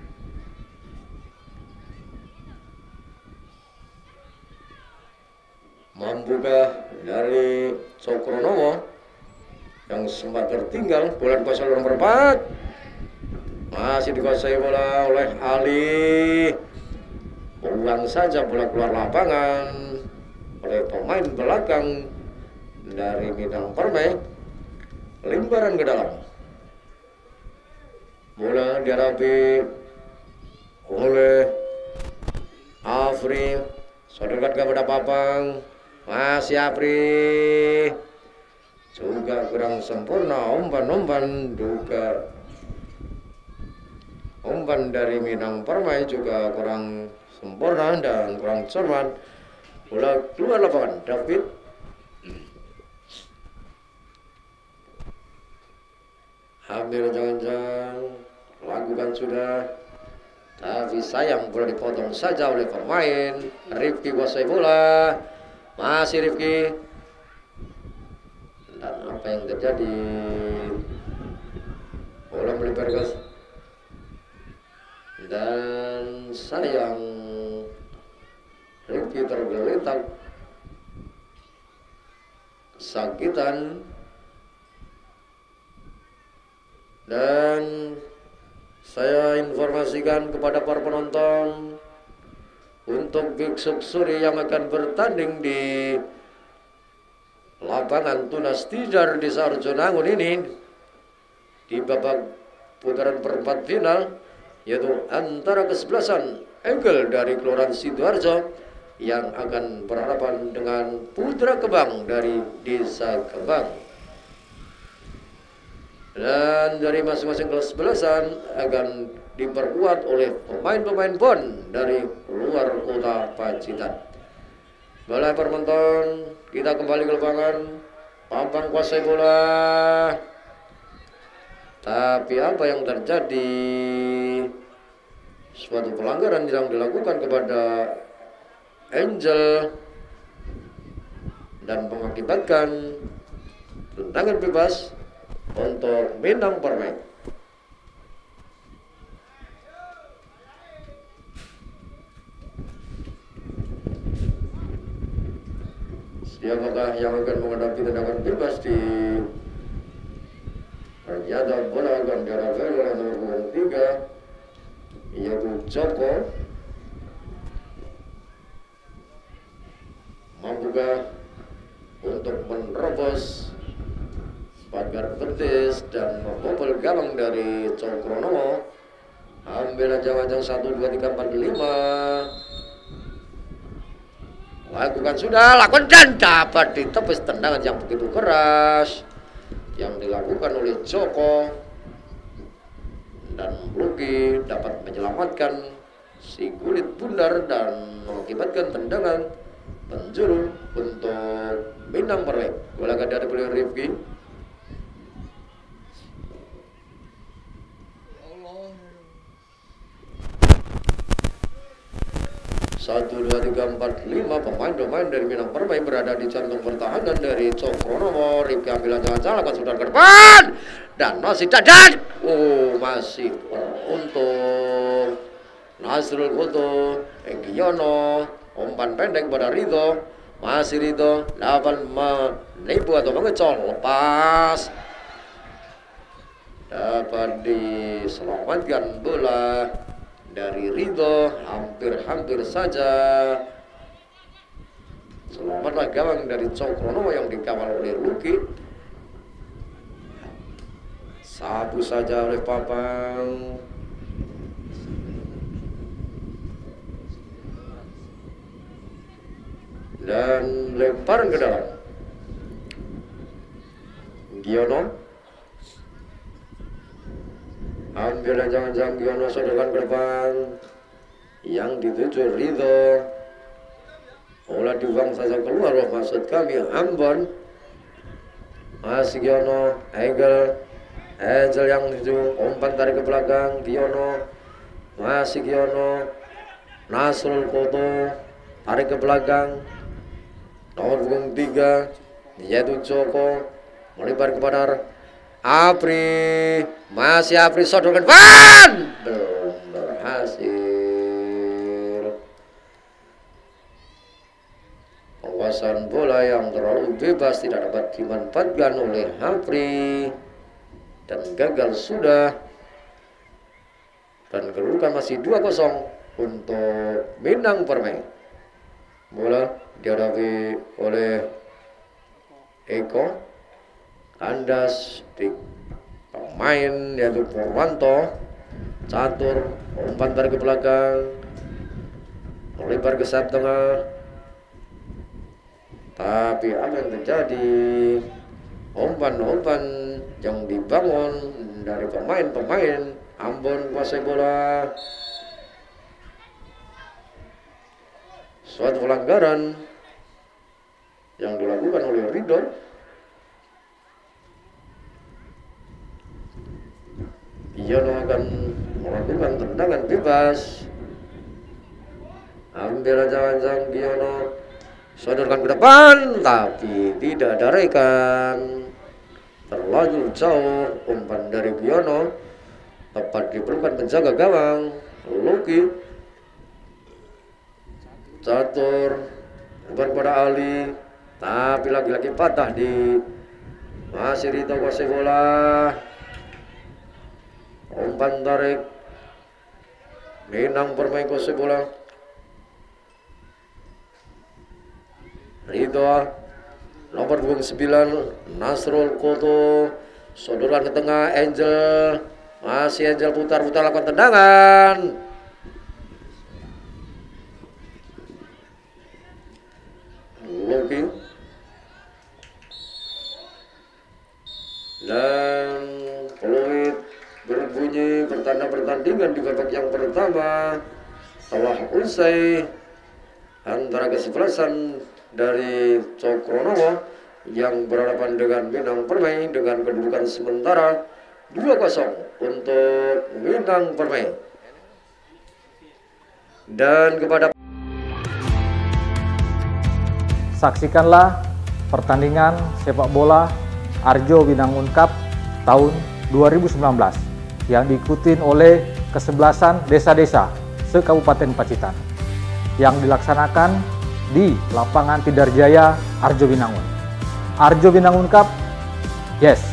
mampukah dari Cokronomo yang sempat tertinggal, bola dikuasai nomor 4, masih dikuasai bola oleh Ali, ulang saja bola keluar lapangan oleh pemain belakang dari Minang Permai, lemparan ke dalam. Bola dihadapi oleh Afri, sodorkan kepada Papang, masih Apri, juga kurang sempurna umpan juga. Umpan dari Minang Permai juga kurang sempurna dan kurang cermat. Bola keluar lapangan, David. Ambil jangan-jangan, lakukan sudah, tapi sayang bola dipotong saja oleh pemain. Rifki kuasai bola, masih Rifki, dan apa yang terjadi, bola melebar gas, dan sayang Rifki tergeletak kesakitan. Dan saya informasikan kepada para penonton untuk Big Suri yang akan bertanding di lapangan Tunas Tidar di Arjonangun ini di babak putaran perempat final, yaitu antara kesebelasan Engel dari Kelurahan Sidoarjo yang akan berhadapan dengan Putra Kebang dari Desa Kebang. Dan dari masing-masing kelas sebelasan akan diperkuat oleh pemain-pemain PON dari luar kota Pacitan. Bola penonton, kita kembali ke lapangan. Papang kuasai bola, tapi apa yang terjadi? Suatu pelanggaran yang dilakukan kepada Angel dan mengakibatkan tendangan bebas untuk Minang Permai. Siapakah yang akan menghadapi tendangan bebas di ternyata bola akan diarahkan oleh nomor 3 yaitu Joko. Mampukah untuk menerobos pagar betis dan membobol gawang dari Cokronomo? Ambil aja wajah 1, 2, 3, 4, 5. Lakukan sudah, lakukan dan dapat ditepis tendangan yang begitu keras yang dilakukan oleh Joko, dan Luki dapat menyelamatkan si kulit bundar dan mengakibatkan tendangan penjuru untuk Minang Permai. Bola dari beliau Rifki. 1, 2, 3, 4, 5 pemain-pemain dari Minang Permai berada di jantung pertahanan dari Cokronomo. Rifki ambil jangan-jangan akan sudah ke depan dan masih dadan. Masih untuk Nasrul Kutu, Egiono, umpan pendek pada Ridho, masih Ridho lawan menipu atau mengecol, lepas dapat diselamatkan bola dari Ridho, hampir saja selamatlah gawang dari Cokrono yang dikawal oleh Luki. Sapu saja oleh Papang. Dan lempar ke dalam. Giono. Ambil dan jangan Giono sodorkan ke depan. Yang dituju Ridho. Bola dibuang saja keluar, maksud kami Ambon. Masih Giono, Angel yang dituju, umpan tarik ke belakang, Giono. Masih Giono. Nasrul Koto tarik ke belakang. Nomor punggung 3 yaitu Joko melebar kepada Apri, masih Apri sodorkan Van, belum berhasil. Penguasaan bola yang terlalu bebas tidak dapat dimanfaatkan oleh Apri dan gagal sudah, dan kedudukan masih 2-0 untuk Minang Permai. Bola dihadapi oleh Eko, kandas di pemain yaitu Purwanto, catur, umpan tarik ke belakang, melebar ke sayap tengah. Tapi apa yang terjadi? Umpan-umpan yang dibangun dari pemain-pemain Ambon kuasai bola. Suatu pelanggaran yang dilakukan oleh Ridho. Giono akan melakukan tendangan bebas. Ambil jangan Giono sodorkan ke depan, tapi tidak ada rekan. Terlalu jauh umpan dari Giono, tepat diperlukan penjaga gawang Luki. Catur umpan pada Ali, tapi lagi-lagi patah di masih Ridho kuasai bola. Umpan tarik Minang Permai kuasai bola. Ridho nomor 29 Nasrul Koto sodorkan ke tengah, Angel, masih Angel putar-putar lakukan tendangan. Luki dan peluit berbunyi pertanda pertandingan di babak yang pertama telah usai antara kesebelasan dari Cokrono yang berhadapan dengan Minang Permai dengan kedudukan sementara 2-0 untuk Minang Permai. Dan kepada saksikanlah pertandingan sepak bola Arjo Winangun Cup tahun 2019 yang diikuti oleh kesebelasan desa-desa se-Kabupaten Pacitan yang dilaksanakan di lapangan Tidarjaya Arjo Winangun. Arjo Winangun Cup, yes!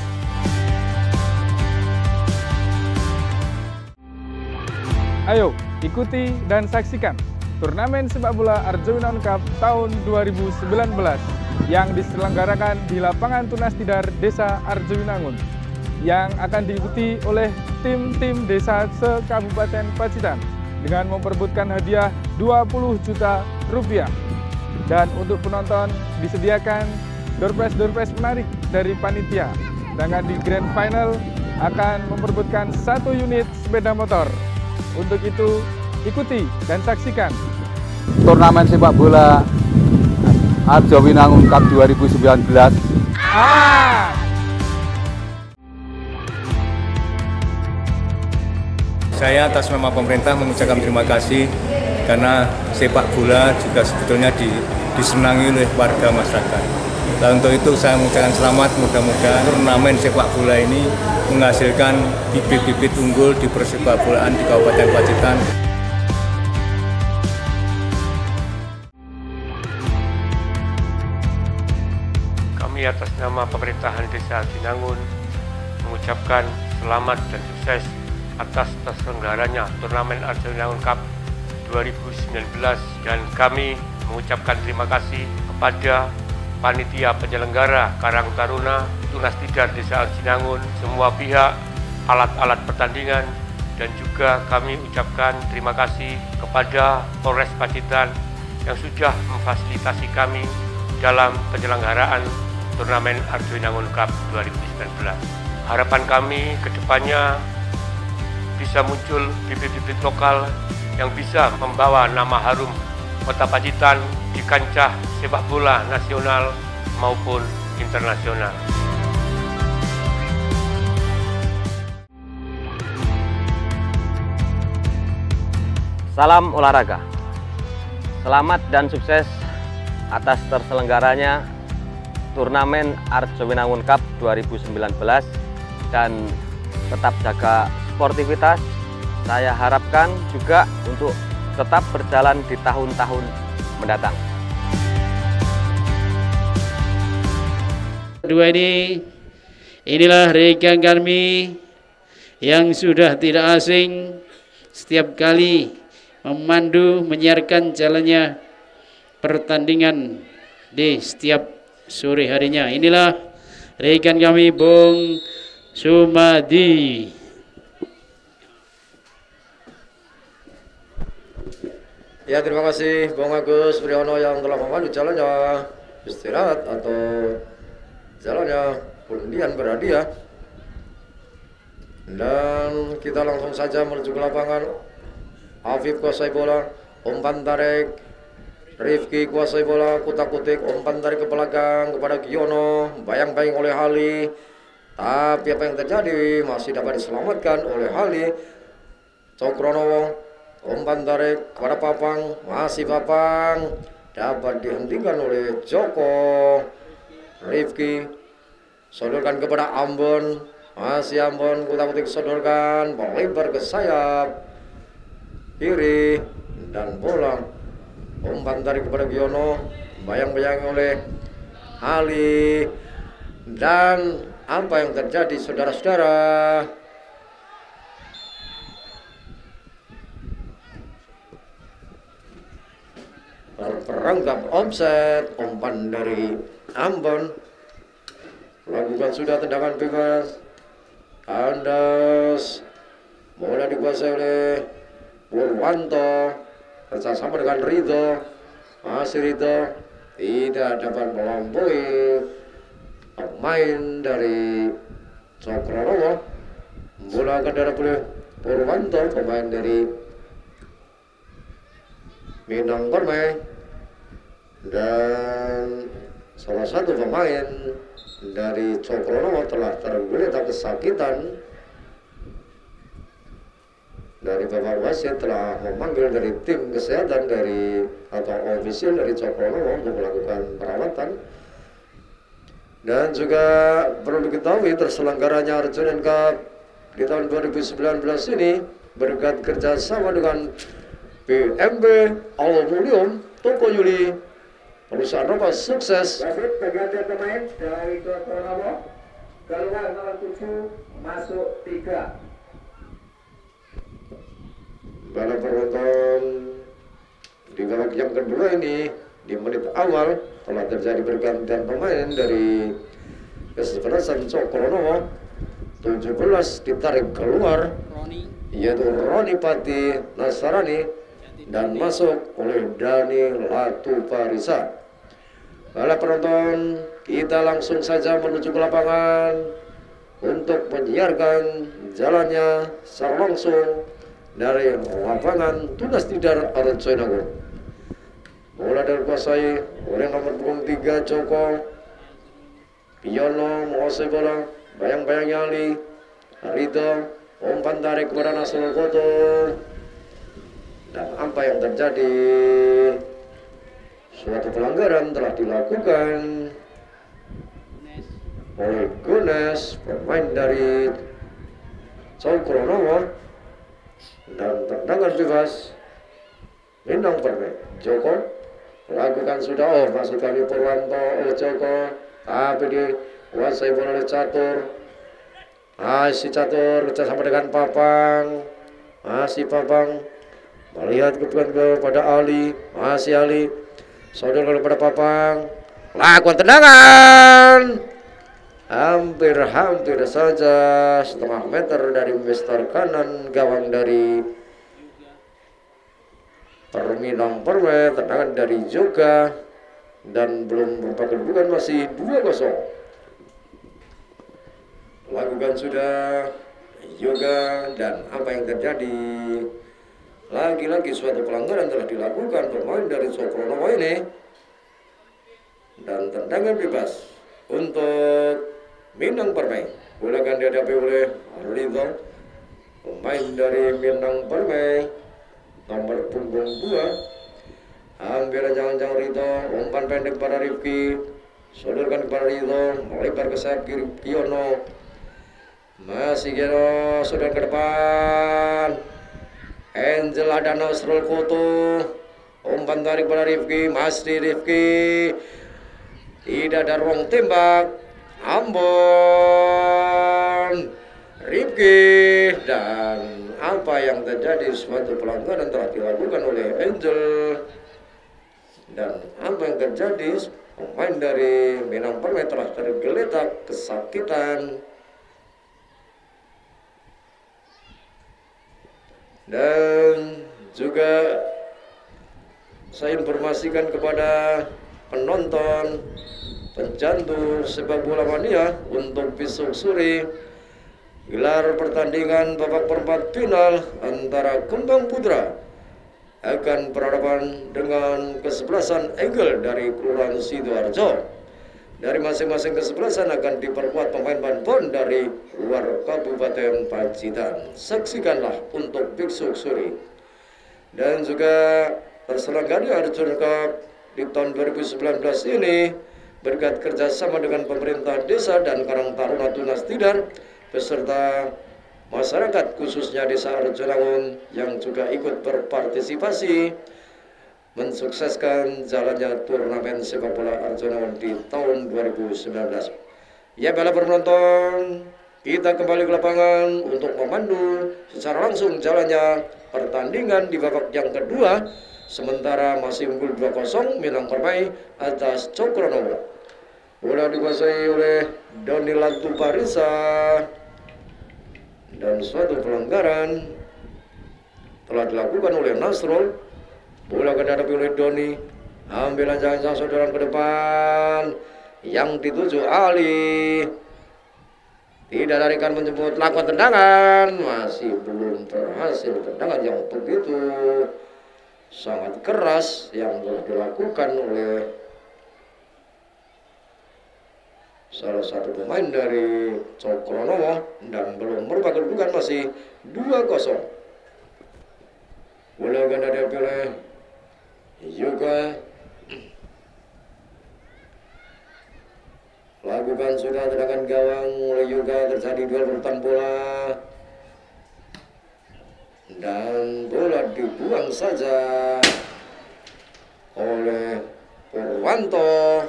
Ayo, ikuti dan saksikan turnamen sepak bola Arjo Winangun Cup tahun 2019 yang diselenggarakan di lapangan Tunas Tidar Desa Arjo Winangun yang akan diikuti oleh tim-tim desa se-Kabupaten Pacitan dengan memperebutkan hadiah 20 juta rupiah. Dan untuk penonton disediakan door prize menarik dari panitia. Sedangkan di grand final akan memperebutkan 1 unit sepeda motor. Untuk itu ikuti dan saksikan turnamen sepak bola Arjo Winangun Cup 2019. Saya atas nama pemerintah mengucapkan terima kasih karena sepak bola juga sebetulnya disenangi oleh warga masyarakat. Dan untuk itu saya mengucapkan selamat, mudah-mudahan turnamen sepak bola ini menghasilkan bibit-bibit unggul di persepak bolaan di Kabupaten Pacitan. Kami atas nama pemerintahan Desa Binangun mengucapkan selamat dan sukses atas terselenggaranya turnamen Arjo Winangun Cup 2019 dan kami mengucapkan terima kasih kepada panitia penyelenggara Karang Taruna, Tunas Tidar Desa Arjinangun, semua pihak, alat-alat pertandingan, dan juga kami ucapkan terima kasih kepada Polres Pacitan yang sudah memfasilitasi kami dalam penyelenggaraan turnamen Arjo Winangun Cup 2019. Harapan kami ke depannya bisa muncul bibit-bibit lokal yang bisa membawa nama harum Kota Pacitan di kancah sepak bola nasional maupun internasional. Salam olahraga. Selamat dan sukses atas terselenggaranya turnamen Arjo Winangun Cup 2019 dan tetap jaga sportivitas. Saya harapkan juga untuk tetap berjalan di tahun-tahun mendatang. Kedua inilah rekan kami yang sudah tidak asing setiap kali memandu menyiarkan jalannya pertandingan di setiap sore harinya. Inilah rekan kami Bung Sumadi. Ya, terima kasih Bung Agus Priyono yang telah memandu jalannya istirahat atau jalannya undian berhadiah. Dan kita langsung saja menuju ke lapangan. Afif kuasai bola, umpan tarik. Rifki kuasai bola, kutak-kutik, umpan tarik ke belakang kepada Giono, bayang-bayang oleh Hali. Tapi apa yang terjadi masih dapat diselamatkan oleh Hali. Cokrono, umpan tarik kepada Papang, masih Papang, dapat dihentikan oleh Joko. Rifki sodorkan kepada Ambon, masih Ambon, kutak-kutik sodorkan, melebar ke sayap kiri dan bola. Umpan tarik kepada Giono, bayang-bayang oleh Ali. Dan apa yang terjadi saudara-saudara? Perangkap offset, umpan dari Ambon. Lakukan sudah tendangan bebas. Andas, bola dikuasai oleh Purwanto. Bersama dengan Ridho, masih Ridho tidak dapat melampaui pemain dari Cokrono. Bola akan dapat oleh Purwanto, pemain dari Minang Permai, dan salah satu pemain dari Cokrono telah tergeletak kesakitan. Dari Bapak Wasit telah memanggil dari tim kesehatan dari atau ofisial dari Cokrono untuk melakukan perawatan. Dan juga perlu diketahui terselenggaranya Arjo Winangun Cup di tahun 2019 ini berkat kerjasama dengan PMB Aluminium Toko Yuli, perusahaan rokok sukses. Wasit pergantian pemain dari Cokrono, keluar nomor 7, masuk 3. Pada penonton di babak yang kedua ini, di menit awal telah terjadi pergantian pemain dari kesebelasan Cokrono. 17 ditarik keluar, yaitu Roni Pati Nasarani, dan masuk oleh Dani Latuparisa. Para penonton, kita langsung saja menuju ke lapangan untuk menyiarkan jalannya secara langsung dari lapangan Tunas Tidar Arjo Winangun. Bola dikuasai oleh nomor punggung 3 Joko. Piono menguasai bola, bayang-bayang Ali. Ridho, umpan tarik kepada Nasrul Koto. Dan apa yang terjadi? Suatu pelanggaran telah dilakukan oleh Gunes, pemain dari Cokrono. Dan tendangan bebas Minang Permai. Joko lakukan sudah, masuk kali Purwanto oleh Joko, tapi dikuasai bola oleh Catur. Masih Catur kerjasama dengan Papang. Masih Papang melihat kepada Ali. Masih Ali saudara kepada Papang, lakukan tendangan hampir saja setengah meter dari Mister kanan gawang dari Minang Permai. Tendangan dari Juga dan belum merupakan bukan, masih 2-0. Lakukan sudah Yoga, dan apa yang terjadi? Lagi-lagi suatu pelanggaran telah dilakukan pemain dari Cokronowo ini, dan tendangan bebas untuk Minang Permai. Bola akan dihadapi oleh Ridho, pemain dari Minang Permai, nomor punggung 2. Hampir jangan-jangan Ridho, umpan pendek pada Rifki, sodorkan kepada Ridho, melebar ke sayap kiri Kiono. Masih Kiono, sudah ke depan. Angel ada Nasrul Kutu, umpan tarik pada Rifki, masih Rifki, tidak ada ruang tembak. Ambon Rifki, dan apa yang terjadi? Suatu pelanggaran telah dilakukan oleh Angel, dan apa yang terjadi? Pemain dari Minang Permai telah tergeletak kesakitan. Dan juga saya informasikan kepada penonton pencandu sepak bola mania untuk besok sore gelar pertandingan babak perempat final antara Kembang Putra akan berhadapan dengan kesebelasan Eagle dari Kelurahan Sidoarjo. Dari masing-masing kesebelasan akan diperkuat pemain Banpon dari luar Kabupaten Pacitan. Saksikanlah untuk besok sore. Dan juga terselenggara Arjuna Cup di tahun 2019 ini berkat kerjasama dengan pemerintah desa dan Karang Taruna Tunas Tidar beserta masyarakat khususnya Desa Arjunangun yang juga ikut berpartisipasi mensukseskan jalannya turnamen sepak bola Arjunangun di tahun 2019. Ya, bala penonton, kita kembali ke lapangan untuk memandu secara langsung jalannya pertandingan di babak yang kedua. Sementara masih unggul 2-0 Minang Permai atas Cokronowo. Bola dikuasai oleh Doni Lantu Parisa, dan suatu pelanggaran telah dilakukan oleh Nasrul. Bola akan dihadapi oleh Doni, ambil lancangan saudara ke depan yang dituju Ali. Tidak larikan menjemput, lakukan tendangan, masih belum berhasil. Tendangan yang begitu sangat keras yang telah dilakukan oleh salah satu pemain dari Cokronowo dan belum merupakan bukan, masih 2-0. Bola akan dihadapi oleh Juga, lakukan sudah tendangan gawang oleh Juga, terjadi duel berebutan bola dan bola dibuang saja oleh Purwanto.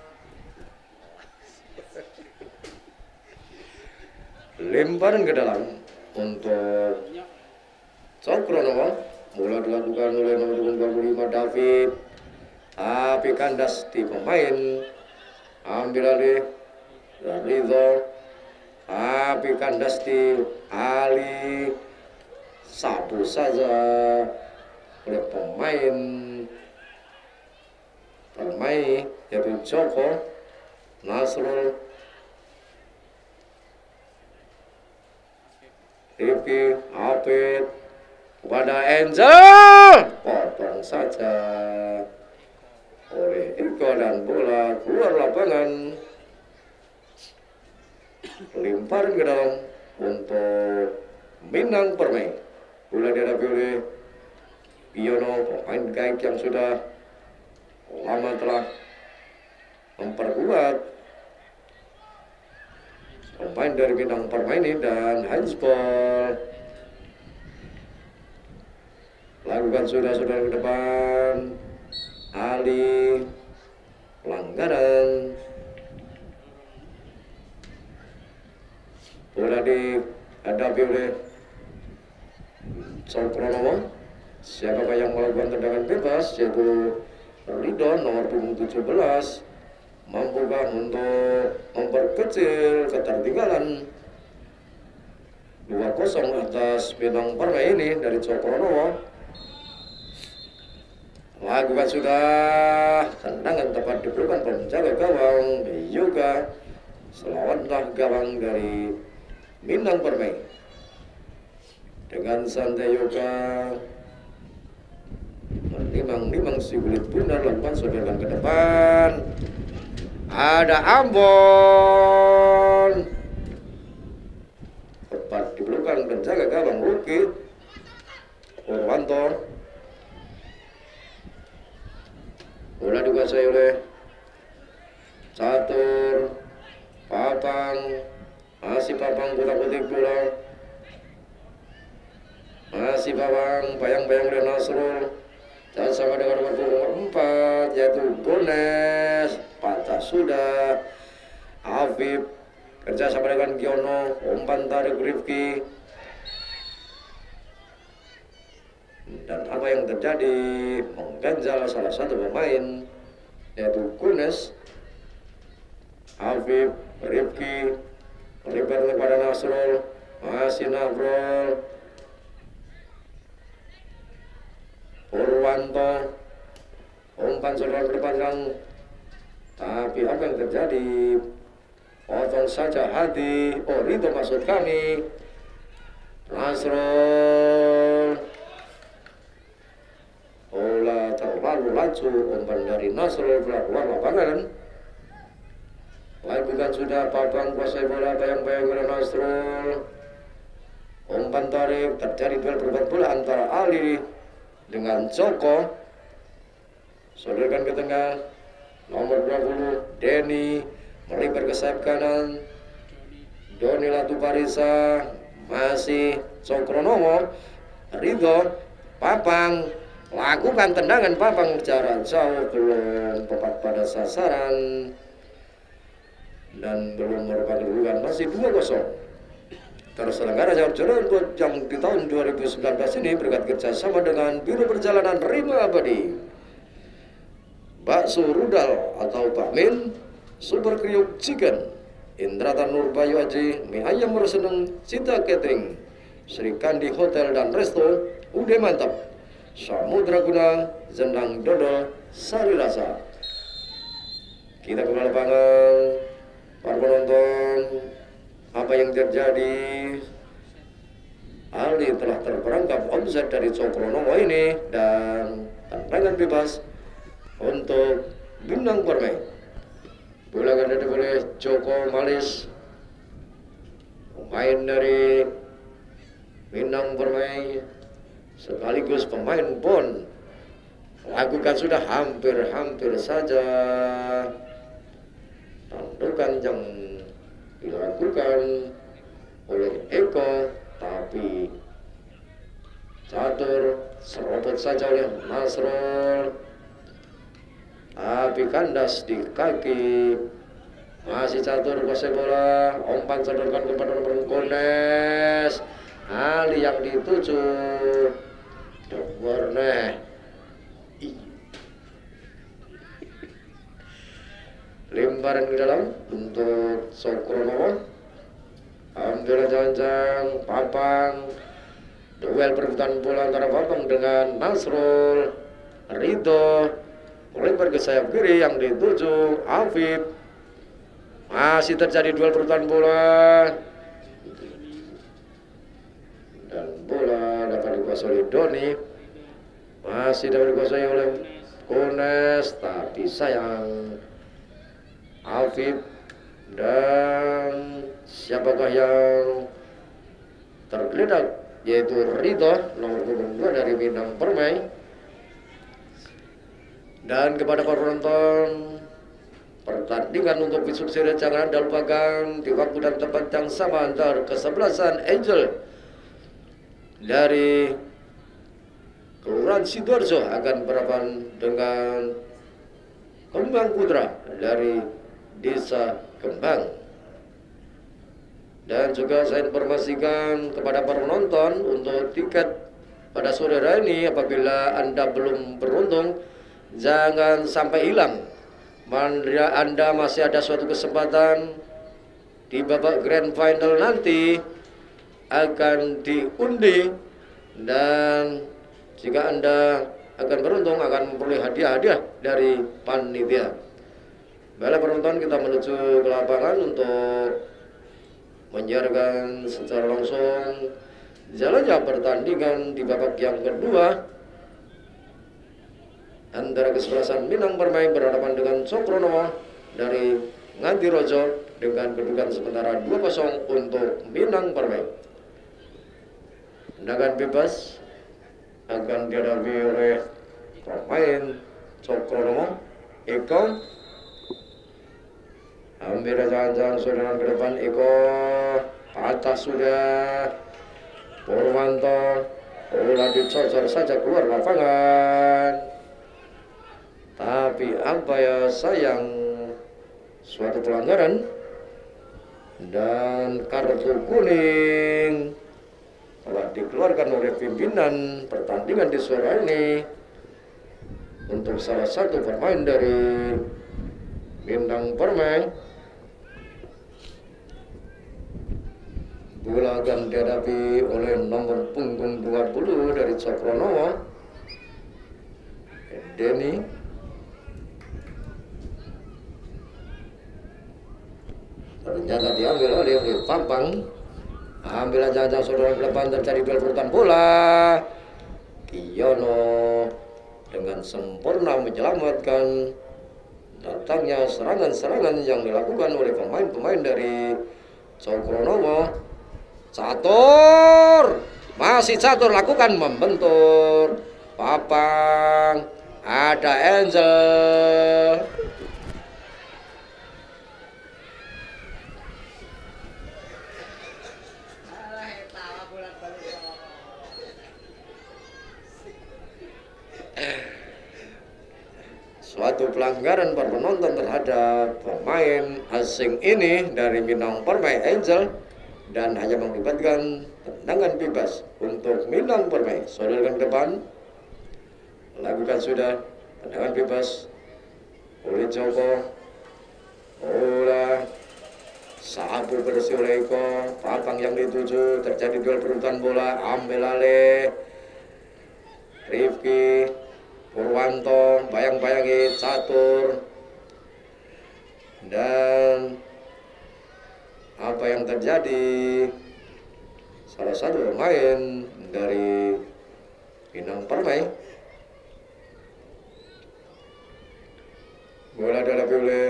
Lemparan ke dalam untuk Cokronowo. Bola dilakukan oleh nomor 25 David, tapi kandas di pemain. Ambil alih Ridho, tapi kandas di Ali. Sapu saja oleh pemain Permai, yaitu Joko Nasrul. Rifki, Apit kepada Angel, potong saja oleh Iko dan bola keluar lapangan. Lemparan ke dalam untuk Minang Permai. Bola dihadapi oleh Piono, pemain gaik yang sudah lama telah memperkuat pemain dari Minang Permai ini, dan handsball. Lakukan sudah ke depan Ali, pelanggaran bola dihadapi oleh Cokronomo. Siapakah yang melakukan tendangan bebas, yaitu Ridho nomor punggung 17. Mampukah untuk memperkecil ketertinggalan 2-0 atas Minang Permai ini dari Cokronomo. Lakukan sudah tendangan tepat di pelukan penjaga gawang Yoga. Selawatlah gawang dari Minang Permai. Dengan santai Yoga menimang-nimang si kulit bundar, lakukan sodorkan ke depan. Ada Ambon. Tepat di pelukan penjaga gawang Bukit Purwanto. Bola dikuasai oleh Catur. Papang. Masih Papang putar-putik bola. Masih Papang, bayang-bayang oleh Nasrul. Dan sama dengan nomor punggung 4, yaitu Gones. Patah sudah. Afif kerja sama dengan Giono. Umpan tarik Rifki. Dan apa yang terjadi? Mengganjal salah satu pemain, yaitu Gones. Afif, Rifki melebar kepada Nasrul. Masih Nafrul. Purwanto, umpan saudara berpandang, tapi apa yang terjadi? Potong saja hati. Oh, itu maksud kami. Nasrul, bola terlalu laju. Umpan dari Nasrul keluar lapangan. Lakukan sudah Papang kuasai bola, bayang-bayang oleh Nasrul. Umpan tarik, terjadi duel berbuat bola antara Ali dengan Joko. Sodorkan ke tengah. Nomor 20 Denny melebar ke sayap kanan. Doni Latuparisa. Masih Cokronomo. Ridho. Papang lakukan tendangan. Papang jarak jauh, belum tepat pada sasaran dan belum merupakan kedudukan. Masih 2-0. Terselenggara jalan yang di tahun 2019 ini berkat kerjasama dengan Biro Perjalanan Rima Abadi, Bakso Rudal atau Bakmin, Super Kriuk Chicken, Indratan Nurbayu Aji, Mie Ayam Mereseneng, Cita Catering, Sri Kandi Hotel dan Resto, Ude Mantap, Samudra Guna, Zendang Dodol, Sari Rasa. Kita ke lapangan, para penonton. Apa yang terjadi? Ali telah terperangkap offside dari Cokronomo ini dan tendangan bebas untuk Minang Permai. Bola akan diterima oleh Joko Malis, pemain dari Minang Permai sekaligus pemain PON. Lakukan sudah hampir saja tandukan yang dilakukan oleh Eko, tapi Catur serobot saja oleh Nasrul, tapi kandas di kaki. Masih Catur kuasai bola, umpan sodorkan kepada nomor Gones. Ali yang dituju Warneh. Lemparan ke dalam untuk Cokronomo. Ambil jangan Papang. Duel perebutan bola antara Papang dengan Nasrul. Ridho melempar ke sayap kiri yang dituju Afif. Masih terjadi duel perebutan bola. Dan bola dapat dikuasai oleh Doni. Masih dapat dikuasai oleh Gones, tapi sayang Afif. Dan siapakah yang tergeledak, yaitu Ridho nomor punggung 2 dari Minang Permai. Dan kepada para penonton, pertandingan untuk besok sore jangan Anda lupakan di waktu dan tempat yang sama antar kesebelasan Angel dari Kelurahan Sidoarjo akan berhadapan dengan Kembang Putra dari Desa Kembang. Dan juga saya informasikan kepada para penonton untuk tiket pada sore hari ini, apabila Anda belum beruntung, jangan sampai hilang. Anda masih ada suatu kesempatan di babak grand final nanti akan diundi, dan jika Anda akan beruntung akan memperoleh hadiah-hadiah dari panitia. Baiklah penonton, kita menuju ke lapangan untuk menyiarkan secara langsung jalannya pertandingan di babak yang kedua antara kesebelasan Minang Permai berhadapan dengan Cokronowo dari Ngadirojo dengan kedudukan sementara 2-0 untuk Minang Permai. Tendangan bebas akan dihadapi oleh pemain Cokronowo. Eko ambil jangan saudara ke depan. Eko atas sudah. Purwanto bola dicocor saja keluar lapangan, tapi apa ya, sayang, suatu pelanggaran dan kartu kuning telah dikeluarkan oleh pimpinan pertandingan di sore ini untuk salah satu pemain dari Minang Permai. Bola akan dihadapi oleh nomor punggung 20 dari Cokronowo, Denny. Ternyata diambil oleh Pampang. Ambil aja saudara ke depan, terjadi duel perebutan bola. Kiyono dengan sempurna menyelamatkan datangnya serangan-serangan yang dilakukan oleh pemain-pemain dari Cokronowo. Catur, masih catur lakukan membentur. Papang, ada Angel. Suatu pelanggaran para penonton terhadap pemain asing ini dari Minang Permai, Angel, dan hanya mengakibatkan tendangan bebas untuk Minang Permai. Saudara ke depan, lakukan sudah tendangan bebas oleh Joko. Bola sapu bersih oleh Eko. Papang yang dituju, terjadi duel perebutan bola. Ambil alih Rifki. Purwanto bayang-bayangi catur, dan apa yang terjadi, salah satu pemain dari Minang Permai bola dihadapi oleh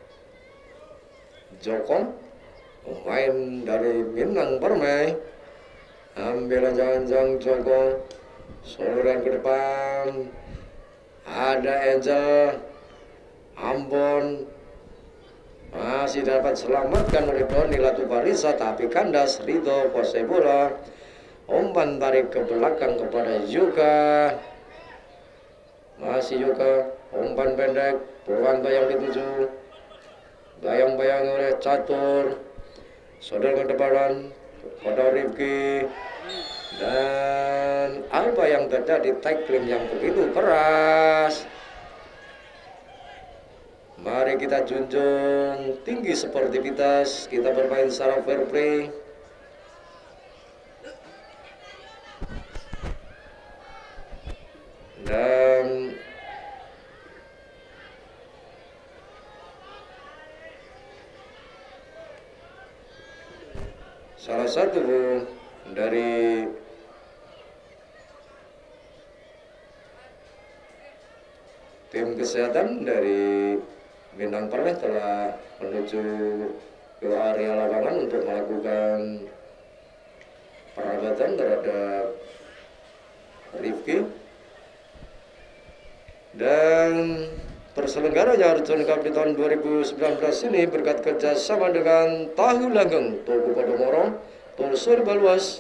Joko, pemain dari Minang Permai. Ambil jangan Joko, sorotan ke depan, ada Angel, Ambon masih dapat selamatkan oleh Doni Latubarisa, tapi kandas Ridho kuasai bola. Umpan tarik ke belakang kepada Yoga. Masih Yoga, umpan pendek, Purwanto yang dituju, bayang-bayang oleh Catur. Saudara ke depan kepada Rifki. Dan apa yang terjadi, tackling yang begitu keras. Mari kita junjung tinggi sportivitas, kita bermain secara fair play. Dan salah satu dari tim kesehatan dari Minang Permai telah menuju ke area lapangan untuk melakukan perawatan terhadap Rifki. Dan terselenggaranya Arjuna Cup di tahun 2019 ini berkat kerjasama dengan Tahu Langgeng, Toko Podomoro, Tol Serba Luas,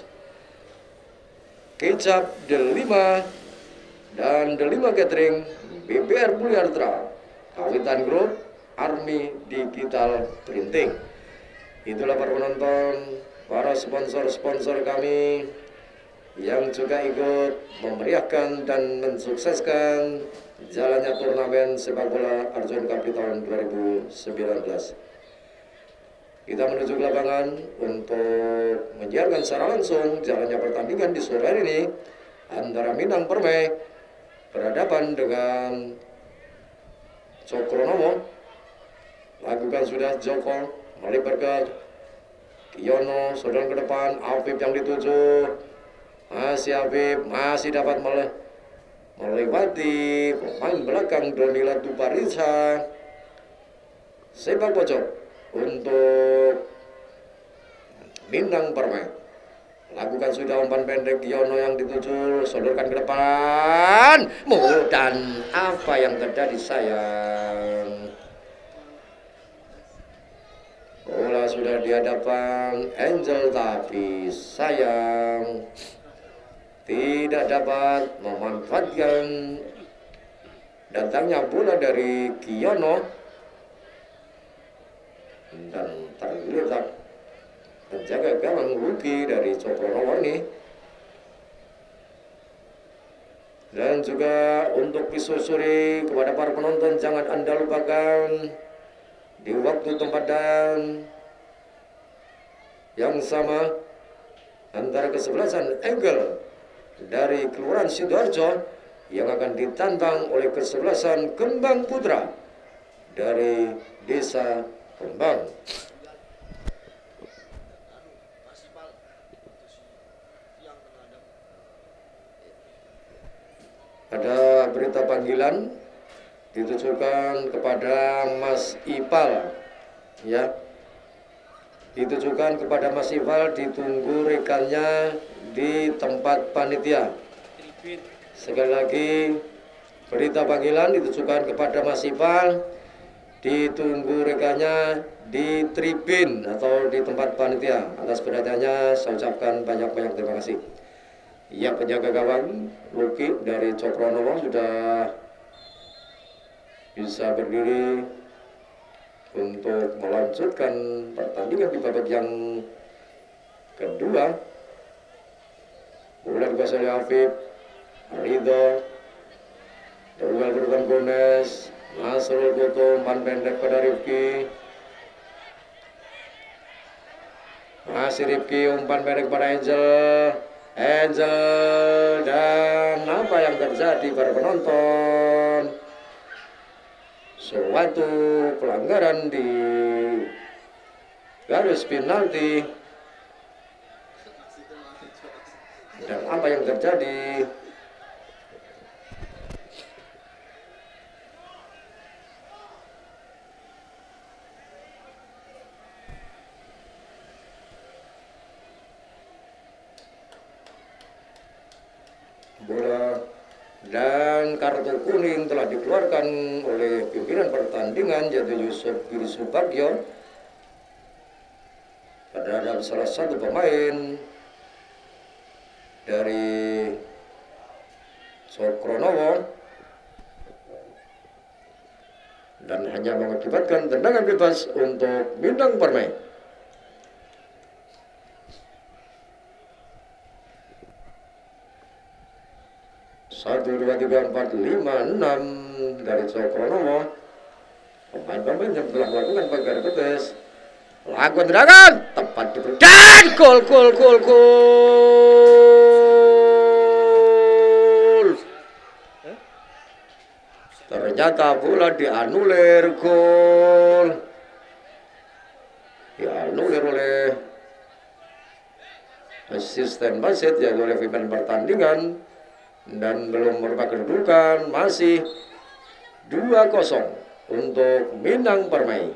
Kecap Delima, dan Delima Catering, BPR Buliartra, Kawitan Group, Army Digital Printing. Itulah para penonton, para sponsor-sponsor kami yang juga ikut memeriahkan dan mensukseskan jalannya turnamen sepak bola Arjuna Cup di tahun 2019. Kita menuju ke lapangan untuk menyiarkan secara langsung jalannya pertandingan di sore hari ini antara Minang Permai berhadapan dengan Cokronomo. Lakukan sudah Joko melebar ke Yono, saudara ke depan, Afif yang dituju, masih Afif, masih dapat melewati pemain belakang Donila Duparisa. Sepak pojok untuk Minang Permai. Lakukan sudah umpan pendek Yono yang dituju, sodorkan ke depan. Dan apa yang terjadi sayang? Bola sudah di hadapan Angel tapi sayang tidak dapat memanfaatkan datangnya bola dari Kiono dan terlihat penjaga gawang Luki dari Cokronowo ini. Dan juga untuk disusuri kepada para penonton, jangan Anda lupakan di waktu tempat dan yang sama antara kesebelasan Engel dari Kelurahan Sidoarjo yang akan ditantang oleh kesebelasan Kembang Putra dari Desa Kembang. Ada berita panggilan ditujukan kepada Mas Ipal, ya, ditujukan kepada Mas Ipal, ditunggu rekannya di tempat panitia. Sekali lagi berita panggilan ditujukan kepada Mas Ipal, ditunggu rekannya di tribun atau di tempat panitia. Atas perhatiannya saya ucapkan banyak-banyak terima kasih. Ya, penjaga gawang Luki dari Cokronowo sudah bisa berdiri untuk melanjutkan pertandingan di babak yang kedua. Bola dikuasai oleh Afif, Ridho, Dawal Berban Gones, Nasrul Kutu, umpan pendek pada Rifki. Masih Rifki, umpan pendek pada Angel, dan apa yang terjadi para penonton? Suatu pelanggaran di garis penalti. Dan apa yang terjadi? Bola dan kartu kuning telah dikeluarkan oleh pimpinan pertandingan yaitu Yusuf Giri Subagio terhadap salah satu pemain dari Cokronowo dan hanya mengakibatkan tendangan bebas untuk Minang Permai. 1, 2, 3, 4, 5, 6 dari Cokronowo. Pemain-pemain yang telah melakukan pagar betes, lakukan tendangan tepat di dan gol. Ternyata bola dianulir, gol dianulir oleh asisten wasit yaitu oleh pimpinan pertandingan. Dan belum merubah kedudukan, masih 2-0 untuk Minang Permai.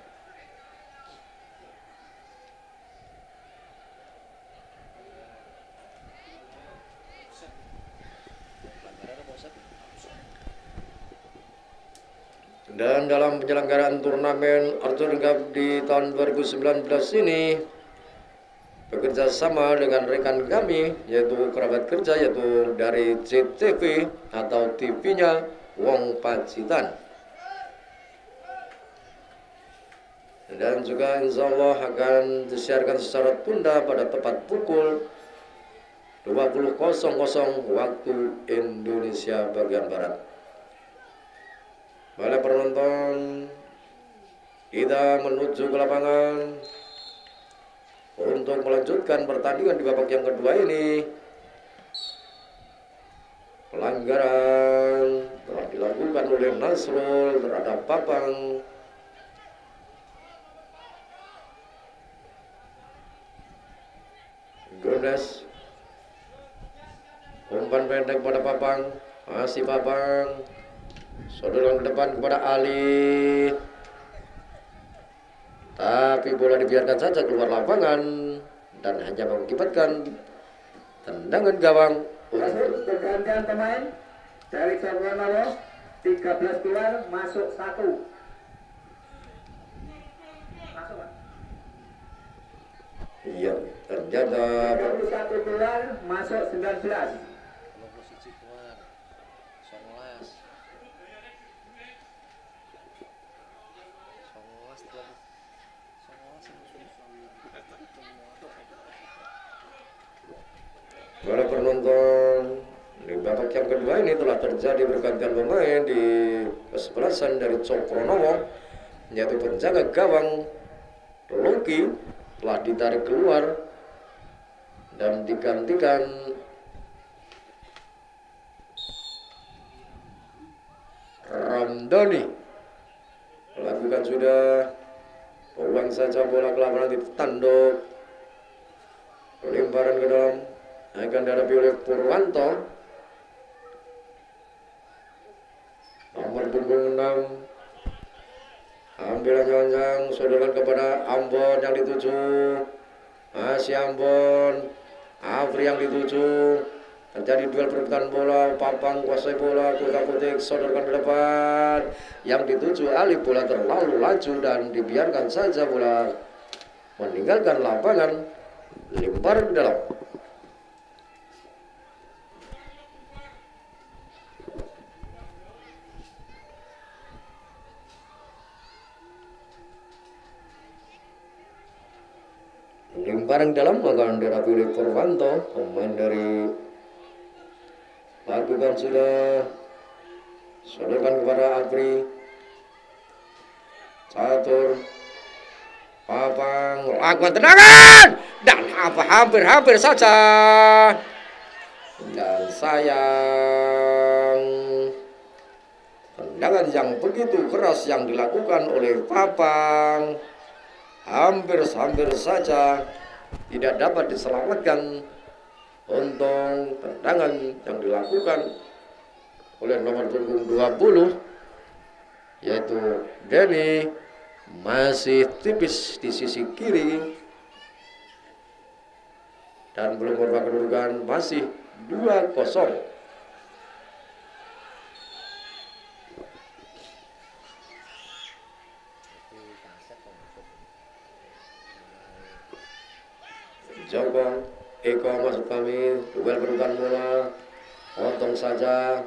Dan dalam penyelenggaraan turnamen Arjuna Cup di tahun 2019 ini, bekerja sama dengan rekan kami yaitu kerabat kerja yaitu dari CTV atau TV-nya Wong Pacitan. dan juga insya Allah akan disiarkan secara tunda pada tepat pukul 20.00 waktu Indonesia bagian Barat. Para penonton, kita menuju ke lapangan untuk melanjutkan pertandingan di babak yang kedua ini. Pelanggaran telah dilakukan oleh Nasrul terhadap Papang. Gomes, umpan pendek pada Papang, masih Papang, sodoran ke depan kepada Ali, tapi bola dibiarkan saja keluar lapangan dan hanya mengakibatkan tendangan gawang. Pergantian pemain dari Sorwanalo, 13 keluar, masuk 1. Masuk, Pak. Iya, ternyata 31 keluar, masuk 19. Para penonton, di babak yang kedua ini telah terjadi pergantian pemain di kesebelasan dari Cokronowo, yaitu penjaga gawang Loki telah ditarik keluar dan digantikan Ramdhani. Lakukan sudah, ulang saja bola ke lapangan ditanduk, lemparan ke dalam, akan dihadapi oleh Purwanto. Nomor punggung 6, ambil panjang, sodorkan kepada Ambon yang dituju, masih Ambon, Afri yang dituju. Terjadi duel perebutan bola, Papang kuasai bola, kutak-kutik, sodorkan ke depan, yang dituju Ali. Bola terlalu laju dan dibiarkan saja bola meninggalkan lapangan, lempar ke dalam. Lemparan dalam akan dirapi oleh Purwanto, pemain dari lakukan sudah, sodorkan kepada Afri, Catur, Papang, lakukan tendangan dan hampir saja, dan sayang tendangan yang begitu keras yang dilakukan oleh Papang hampir saja tidak dapat diselamatkan. Untung tendangan yang dilakukan oleh nomor punggung 20 yaitu Denny masih tipis di sisi kiri dan belum merubah kedudukan, masih 2-0. Joko Eko masuk kami, duel perebutan bola, potong saja.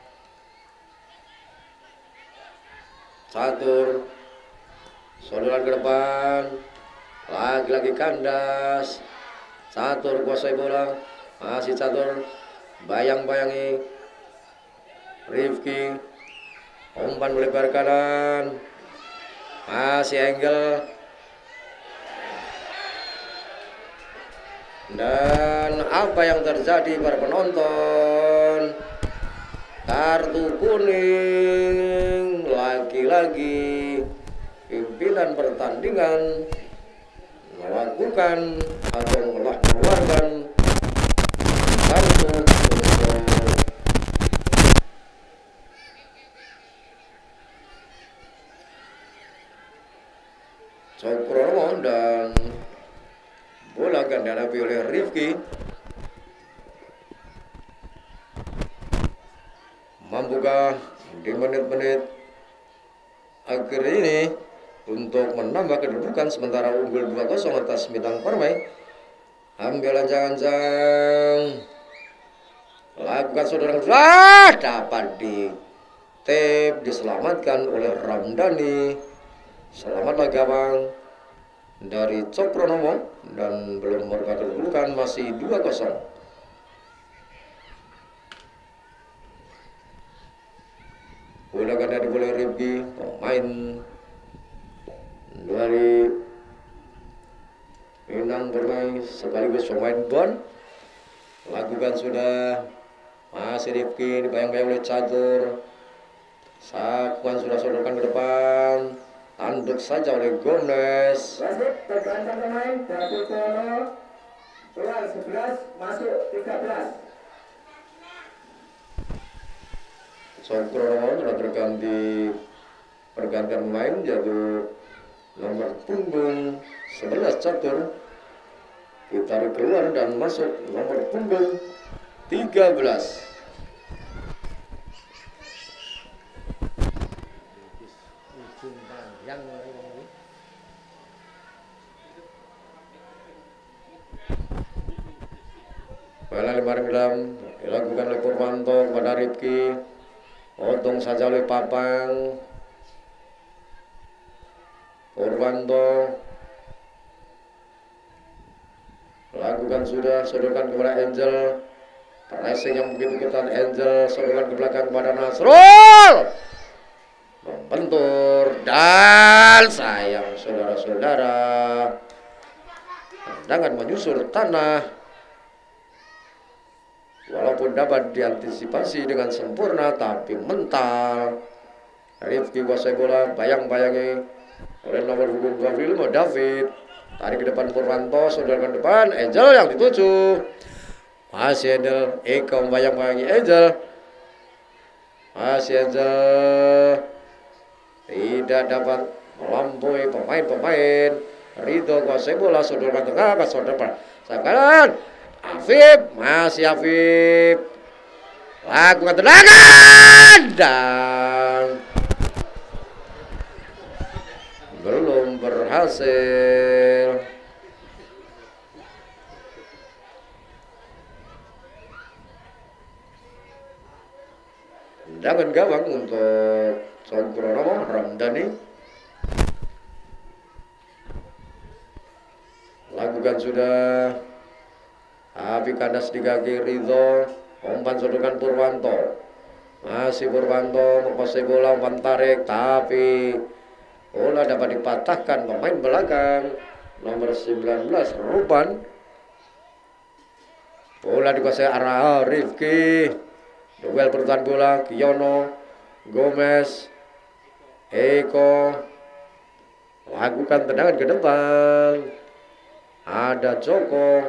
Catur, sodoran ke depan, lagi-lagi kandas. Catur kuasai bola, masih Catur, bayang-bayangi Rifki, umpan melebar kanan, masih Engel. Dan apa yang terjadi para penonton? Kartu kuning lagi-lagi pimpinan pertandingan melakukan atau mengeluarkan kartu untuk Cokrono dan bola akan dihadapi oleh Rifki. Mampukah di menit-menit akhir ini untuk menambah kedudukan sementara unggul 2-0 atas Bintang Permai? Ambil ancang-ancang, lakukan saudara dapat di tip, diselamatkan oleh Ramdhani. Selamatlah gawang dari Cokronomo dan belum merupakan kedudukan masih 2-0. Bola akan diambil oleh Rifki, pemain dari Minang bermain sekaligus pemain Bon. Lakukan sudah, masih Rifki dibayang-bayang oleh Catur. Sakuan sudah sodorkan ke depan, tanduk saja oleh Gomez. Wasit pergantian pemain dari Tono keluar 11 masuk 13. Cokronomo sudah berganti pergantian pemain yaitu nomor punggung 11 Catur. Ditarik keluar dan masuk nomor punggung 13. Bola lempar dalam dilakukan oleh Purwanto kepada Rifki. Potong saja oleh Papang. Purwanto lakukan sudah, sodorkan kepada Angel. Pressing yang begitu ketat, Angel sodorkan ke belakang kepada Nasrul. Membentur dan sayang saudara-saudara, tendangan menyusur tanah. Walaupun dapat diantisipasi dengan sempurna, tapi mental. Rifki kuasai bola, bayang-bayangi oleh nomor punggung 25 David. Tarik ke depan Purwanto, sodorkan depan, Angel yang dituju. Masih Angel, Eko membayang-bayangi Angel. Masih Angel tidak dapat melampaui pemain-pemain. Ridho kuasai bola, sodorkan tengah, ke sodorkan kanan. Afif, masih Afif. Lakukan tendangan dan belum berhasil. Tendangan gawang untuk Cokronomo, Ramdhani. Lakukan sudah. Tapi kandas di kaki Ridho, umpan sodorkan Purwanto. Masih Purwanto menguasai bola, umpan tarik, tapi bola dapat dipatahkan pemain belakang nomor 19 Ruban. Bola dikuasai arah Rifki. Duel pertahanan bola, Kiono, Gomez, Eko. Lakukan tendangan ke depan. Ada Joko.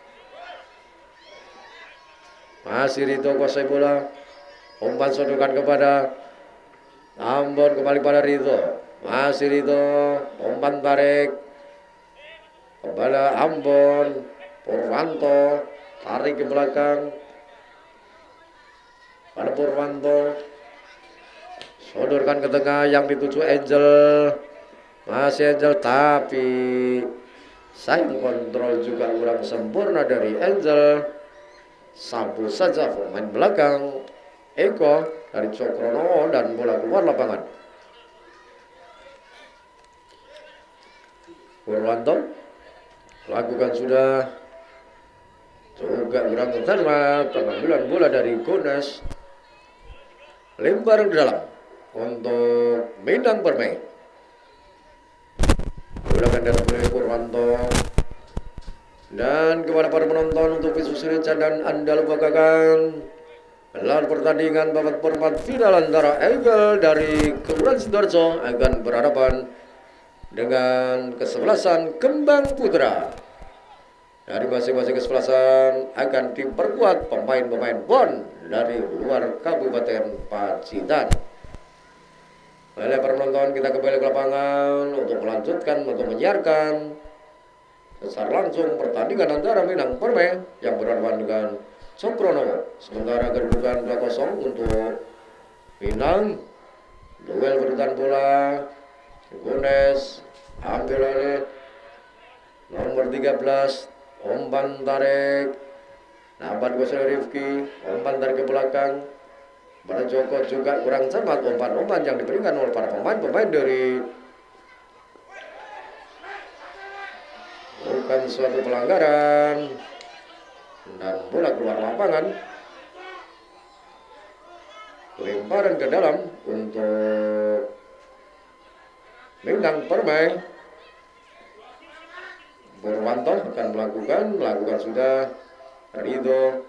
Masih Rito kuasai bola. Umpan sodorkan kepada Ambon, kembali pada Rito. Masih Rito, umpan tarik kepada Ambon. Purwanto tarik ke belakang pada Purwanto. Sodorkan ke tengah yang dituju Angel. Masih Angel, tapi sayang kontrol juga kurang sempurna dari Angel. Sapu saja pemain belakang Eko dari Cokronomo dan bola keluar lapangan. Purwanto lakukan sudah, juga kurang terima pengambilan bola dari Gones. Lempar ke dalam untuk Minang bermain. Bola akan diambil oleh Purwanto. Dan kepada para penonton untuk visualisasi dan Anda lupakan gelar pertandingan babak perempat final antara Eagle dari Kelurahan Sidoarjo akan berhadapan dengan kesebelasan Kembang Putra. Dari masing-masing kesebelasan akan diperkuat pemain-pemain Bon dari luar Kabupaten Pacitan. Oleh para penonton, kita kembali ke lapangan untuk melanjutkan, untuk menyiarkan secara langsung pertandingan antara Minang Permai yang berhadapan dengan Cokronomo. Sementara kedudukan 2-0 untuk Minang. Duel bertahan bola, Gones ambil oleh nomor 13, umpan tarik, dapat kuasai Rifki, umpan tarik ke belakang. Pada Joko juga kurang cermat umpan-umpan yang diberikan oleh para pemain-pemain dari melakukan suatu pelanggaran dan bola keluar lapangan. Lemparan ke dalam untuk Minang Permai. Purwanto akan melakukan sudah. Ridho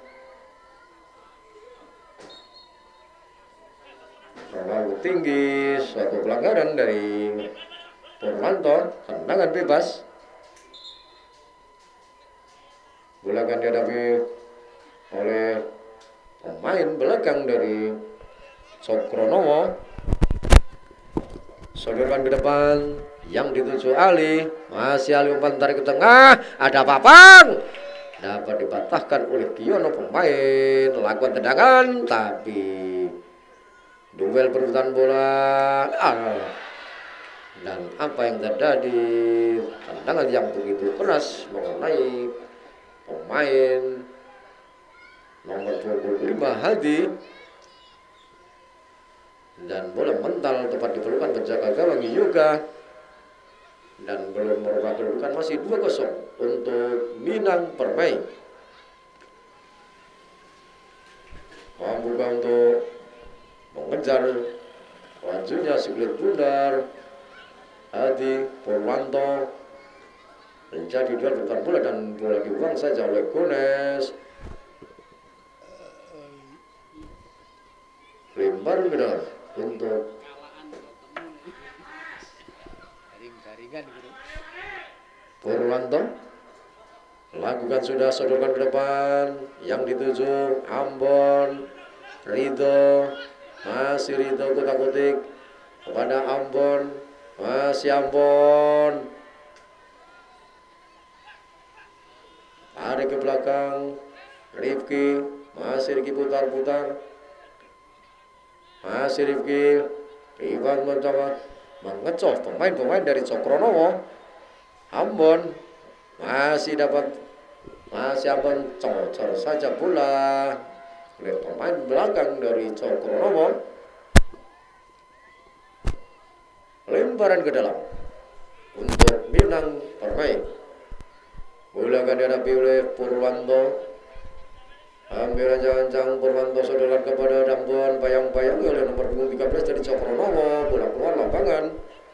terlalu tinggi, suatu pelanggaran dari Purwanto. Tendangan bebas. Bola akan dihadapi oleh pemain belakang dari Cokronowo. Sodorkan ke depan yang dituju Ali. Masih Ali umpan tarik ke tengah. Ada Papang. Dapat dipatahkan oleh Kiono, pemain lakukan tendangan, tapi duel perebutan bola. Dan apa yang terjadi? Tendangan yang begitu keras mengenai pemain nomor 25 Hadi. Dan bola mental tepat diperlukan penjaga gawang Yoga. Dan belum merubah kedudukan, masih 2-0 untuk Minang Permai. Membuka untuk mengejar lajunya si kulit bundar Hadi Purwanto. Menjadi duel perebutan bola dan bola dibuang saja oleh Gones. Lempar ke dalam untuk Purwanto. Lakukan sudah, sodorkan ke depan yang dituju Ambon. Ridho, masih Ridho kutak-kutik kepada Ambon. Masih Ambon. Tarik ke belakang Rifki. Masih Rifki putar-putar. Masih Rifki. Ivan mencoba mengecoh pemain-pemain dari Cokronowo. Ambon masih Ambon cocor saja bola oleh pemain belakang dari Cokronowo. Lemparan ke dalam untuk Minang Permai. Bola akan dihadapi oleh Purwanto. Ambil ancang-ancang Purwanto, sodorkan kepada Dambuan, bayang-bayang oleh nomor punggung 13 dari Cokronowo. Bola keluar lapangan.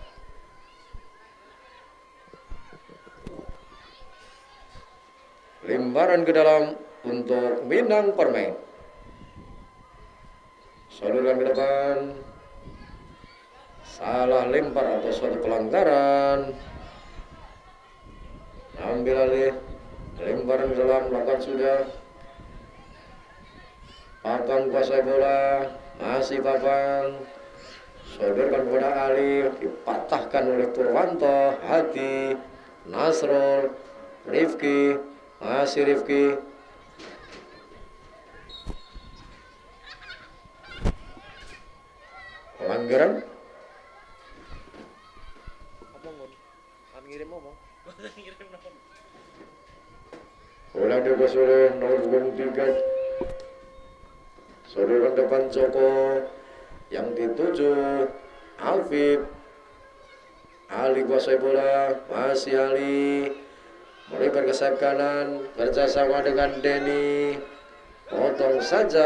Lemparan ke dalam untuk Minang Permai. Sodorkan ke depan. Salah lempar atau suatu pelanggaran. Ambil alih. Lemparan ke dalam, melakukan sudah. Papang kuasai bola. Masih Papang. Sodorkan kepada Ali. Dipatahkan oleh Purwanto. Hadi. Nasrul. Rifki. Masih Rifki. Pelanggaran. Bola dilepas oleh nomor punggung 3. Sodorkan depan Joko yang dituju Alfib. Ali kuasai bola. Masih Ali. Melebar ke sayap kanan, kerjasama dengan Denny. Potong saja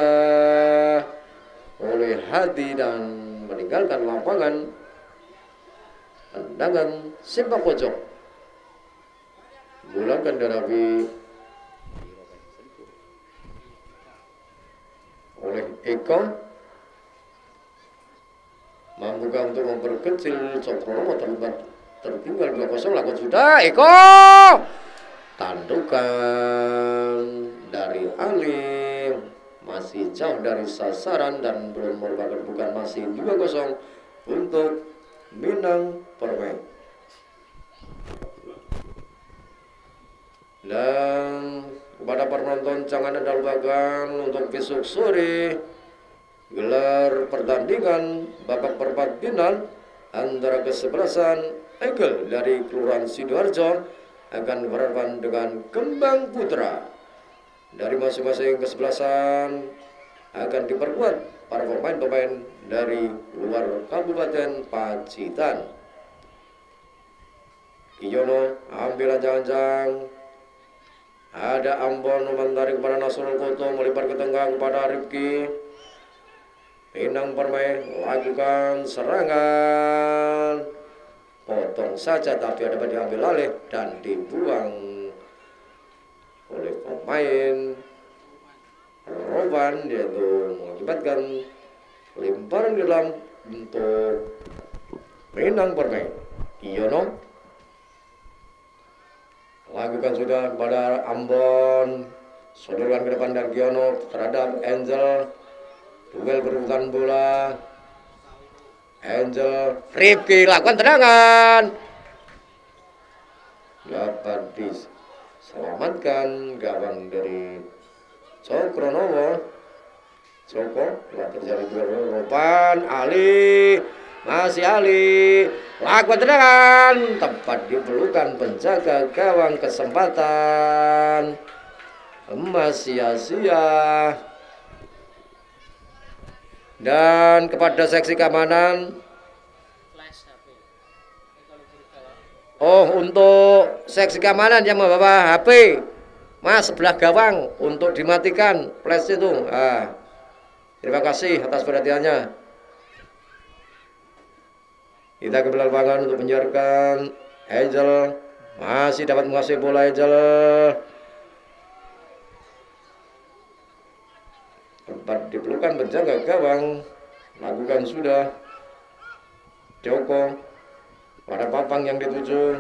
oleh Hadi dan meninggalkan lapangan. Tendangan sepak pojok. Bola akan dihadapi oleh Eko. Mampukah untuk memperkecil Cokronowo tertinggal 2-0. Lakukan sudah Eko. Tandukan dari Ali masih jauh dari sasaran dan belum merupakan, bukan, masih 2-0 untuk Minang Permai. Dan kepada penonton jangan anda lupakan untuk besok sore gelar pertandingan babak perempat final antara kesebelasan Egel dari Kelurahan Sidoarjo akan berhadapan dengan Kembang Putra. Dari masing-masing kesebelasan akan diperkuat para pemain-pemain dari luar Kabupaten Pacitan. Kiyono ambil jangan-jangan. Ada Ambon menarik kepada Nasrul Koto, melebar ke tengah kepada Rifki. Minang Permai lakukan serangan. Potong saja tapi dapat diambil alih dan dibuang oleh pemain Roban, yaitu mengakibatkan lemparan ke dalam untuk Minang Permai. Kiyono lakukan sudah kepada Ambon, sodorkan ke depan dari Giono terhadap Angel. Duel berebutan bola. Angel, Rifki lakukan tendangan. Dapat diselamatkan gawang dari Cokronowo. Coko telah terjadi duel Roban, Ali, masih Ali. Lakukan tendangan, tepat di pelukan penjaga gawang, kesempatan emas sia-sia. Dan kepada seksi keamanan, untuk seksi keamanan yang membawa HP Mas sebelah gawang untuk dimatikan flash itu. Terima kasih atas perhatiannya. Kita ke lapangan untuk menyiarkan. Angel masih dapat menguasai bola. Angel tempat diperlukan penjaga gawang, lakukan sudah. Joko pada papang yang dituju,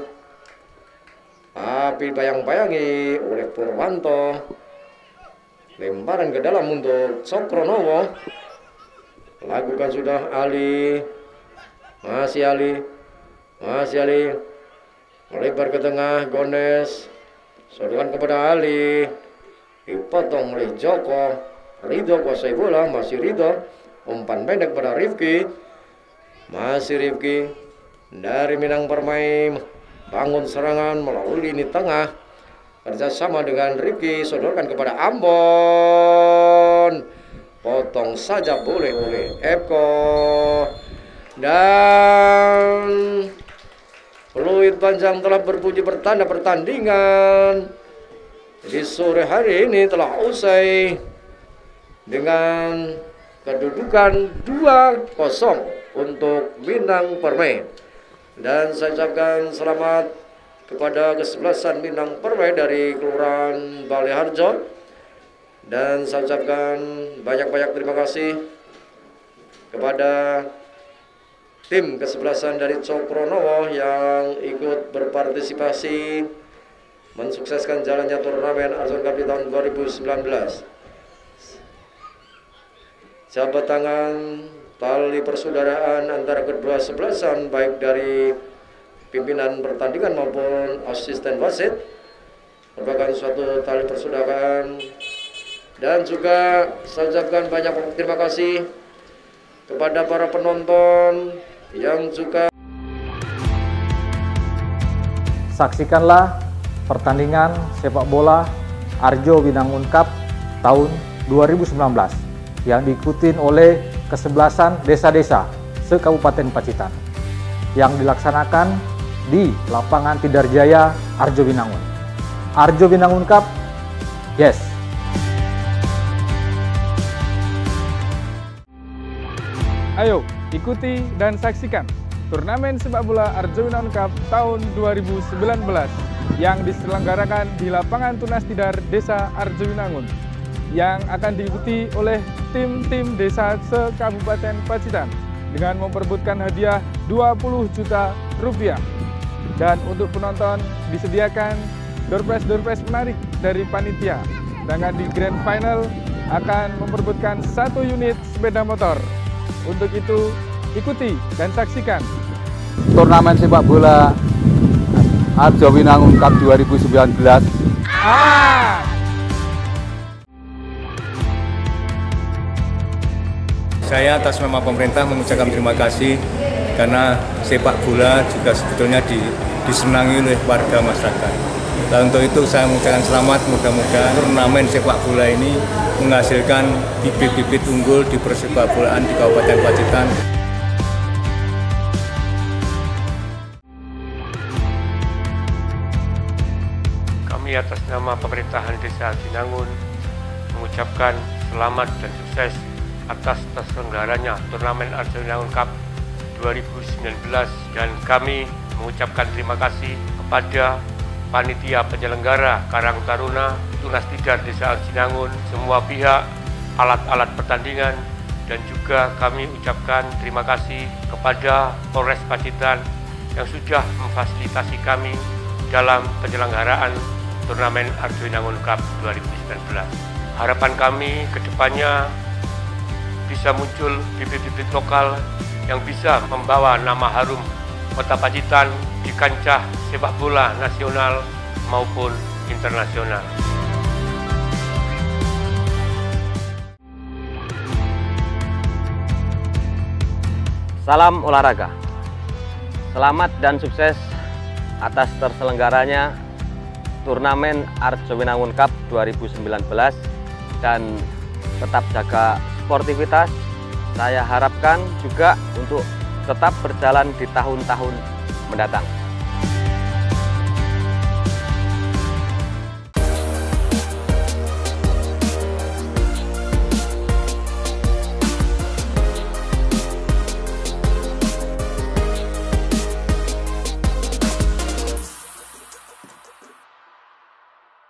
tapi bayang-bayangi oleh Purwanto. Lemparan ke dalam untuk Cokronowo, lakukan sudah. Ali, masih Ali, masih Ali, melebar ke tengah. Gones, sodorkan kepada Ali, dipotong oleh Joko. Ridho kuasai bola, masih Ridho, umpan pendek pada Rifki, masih Rifki dari Minang Permai, bangun serangan melalui lini tengah, kerjasama dengan Rifki, sodorkan kepada Ambon, potong saja boleh oleh Eko. Dan peluit panjang telah berbunyi bertanda pertandingan di sore hari ini telah usai dengan kedudukan 2-0 untuk Minang Permai. Dan saya ucapkan selamat kepada kesebelasan Minang Permai dari Kelurahan Baleharjo. Dan saya ucapkan banyak-banyak terima kasih kepada tim kesebelasan dari Cokronowo yang ikut berpartisipasi mensukseskan jalannya turnamen Arjuna Cup di tahun 2019. Jabat tangan tali persaudaraan antara kedua sebelasan, baik dari pimpinan pertandingan maupun asisten wasit, merupakan suatu tali persaudaraan. Dan juga saya ucapkan banyak terima kasih kepada para penonton yang juga. Saksikanlah pertandingan sepak bola Arjo Winangun Cup tahun 2019 yang diikuti oleh kesebelasan desa-desa se-Kabupaten Pacitan yang dilaksanakan di lapangan Tidarjaya Arjo Winangun. Arjo Winangun Cup, yes! Ayo, ikuti dan saksikan turnamen sepak bola Arjo Winangun Cup tahun 2019 yang diselenggarakan di lapangan Tunas Tidar Desa Arjo Winangun yang akan diikuti oleh tim-tim desa se-Kabupaten Pacitan dengan memperebutkan hadiah 20 juta rupiah. Dan untuk penonton disediakan door prize menarik dari panitia. Sedangkan di grand final akan memperebutkan 1 unit sepeda motor. Untuk itu, ikuti dan saksikan turnamen sepak bola Arjo Winangun Cup 2019. Saya atas nama pemerintah mengucapkan terima kasih karena sepak bola juga sebetulnya disenangi oleh warga masyarakat. Dan untuk itu saya mengucapkan selamat, mudah-mudahan turnamen sepak bola ini menghasilkan bibit-bibit unggul di persepak bolaan di Kabupaten Pacitan. Kami atas nama pemerintahan Desa Binangun mengucapkan selamat dan sukses atas terselenggaranya turnamen Arjowinangun Cup 2019 dan kami mengucapkan terima kasih kepada panitia penyelenggara Karang Taruna, Tunas Tidar Desa Arjowinangun, semua pihak, alat-alat pertandingan, dan juga kami ucapkan terima kasih kepada Polres Pacitan yang sudah memfasilitasi kami dalam penyelenggaraan turnamen Arjowinangun Cup 2019. Harapan kami ke depannya bisa muncul bibit-bibit lokal yang bisa membawa nama harum Kota Pacitan di kancah sepak bola nasional maupun internasional. Salam olahraga. Selamat dan sukses atas terselenggaranya turnamen Arjowinangun Cup 2019 dan tetap jaga sportivitas. Saya harapkan juga untuk tetap berjalan di tahun-tahun mendatang.